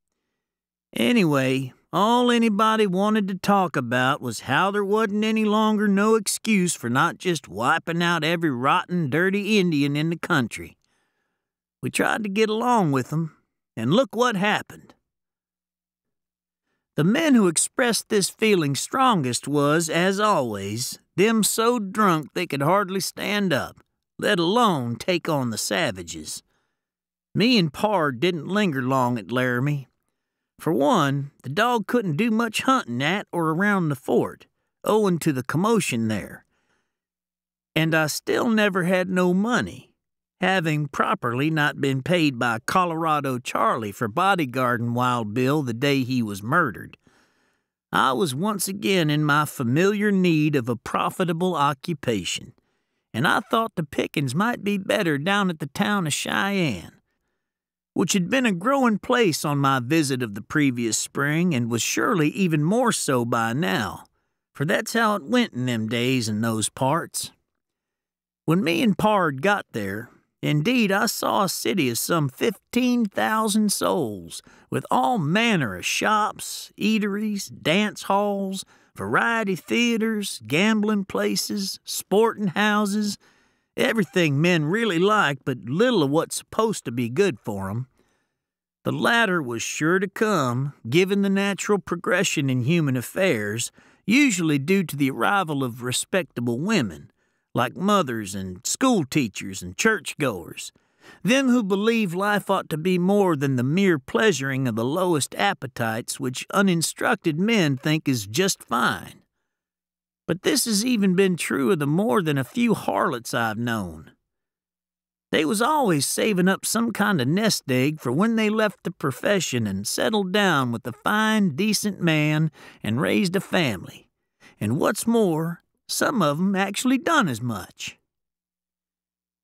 Anyway, all anybody wanted to talk about was how there wasn't any longer no excuse for not just wiping out every rotten, dirty Indian in the country. We tried to get along with them, and look what happened. The men who expressed this feeling strongest was, as always, them so drunk they could hardly stand up, let alone take on the savages. Me and Pard didn't linger long at Laramie. For one, the dog couldn't do much hunting at or around the fort, owing to the commotion there. And I still never had no money, having properly not been paid by Colorado Charlie for bodyguarding Wild Bill the day he was murdered. I was once again in my familiar need of a profitable occupation, and I thought the pickings might be better down at the town of Cheyenne, which had been a growing place on my visit of the previous spring and was surely even more so by now, for that's how it went in them days in those parts. When me and Pard got there, indeed I saw a city of some fifteen thousand souls, with all manner of shops, eateries, dance halls, variety theaters, gambling places, sporting houses, everything men really like, but little of what's supposed to be good for 'em. The latter was sure to come, given the natural progression in human affairs, usually due to the arrival of respectable women, like mothers and school teachers and churchgoers, them who believe life ought to be more than the mere pleasuring of the lowest appetites which uninstructed men think is just fine. But this has even been true of the more than a few harlots I've known. They was always saving up some kind of nest egg for when they left the profession and settled down with a fine, decent man and raised a family. And what's more, some of 'em actually done as much.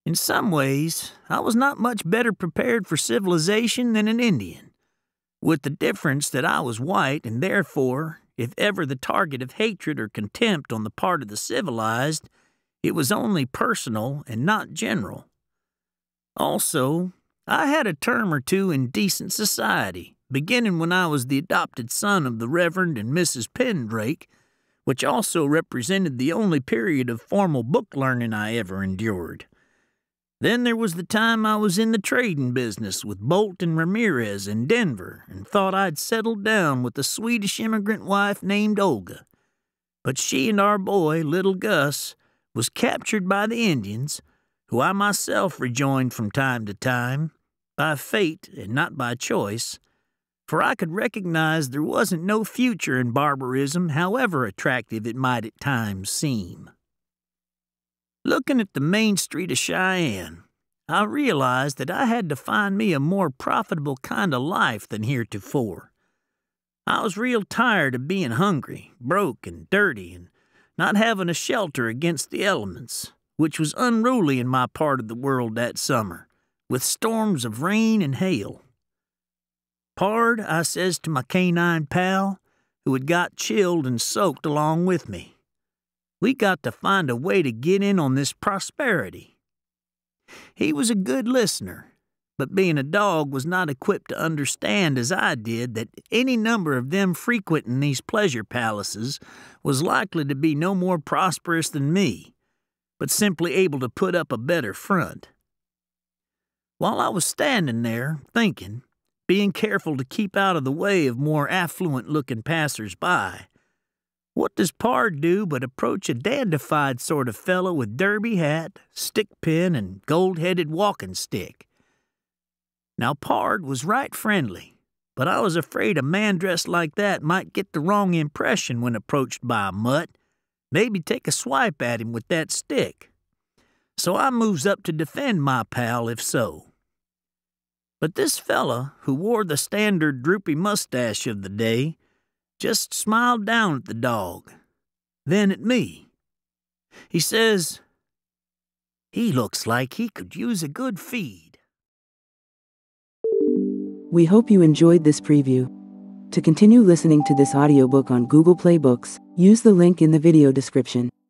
In some ways, I was not much better prepared for civilization than an Indian, with the difference that I was white and therefore, if ever the target of hatred or contempt on the part of the civilized, it was only personal and not general. Also, I had a term or two in decent society, beginning when I was the adopted son of the Reverend and Missus Pendrake, which also represented the only period of formal book learning I ever endured. Then there was the time I was in the trading business with Bolt and Ramirez in Denver and thought I'd settled down with a Swedish immigrant wife named Olga. But she and our boy, little Gus, was captured by the Indians, who I myself rejoined from time to time, by fate and not by choice, for I could recognize there wasn't no future in barbarism, however attractive it might at times seem. Looking at the main street of Cheyenne, I realized that I had to find me a more profitable kind of life than heretofore. I was real tired of being hungry, broke, and dirty, and not having a shelter against the elements, which was unruly in my part of the world that summer, with storms of rain and hail. "Pard," I says to my canine pal, who had got chilled and soaked along with me, "we got to find a way to get in on this prosperity." He was a good listener, but being a dog was not equipped to understand as I did that any number of them frequenting these pleasure palaces was likely to be no more prosperous than me, but simply able to put up a better front. While I was standing there, thinking, being careful to keep out of the way of more affluent-looking passers-by, what does Pard do but approach a dandified sort of fellow with derby hat, stick pin, and gold-headed walking stick? Now, Pard was right friendly, but I was afraid a man dressed like that might get the wrong impression when approached by a mutt, maybe take a swipe at him with that stick. So I moves up to defend my pal if so. But this fella, who wore the standard droopy mustache of the day, just smiled down at the dog, then at me. He says, "He looks like he could use a good feed." We hope you enjoyed this preview. To continue listening to this audiobook on Google Play Books, use the link in the video description.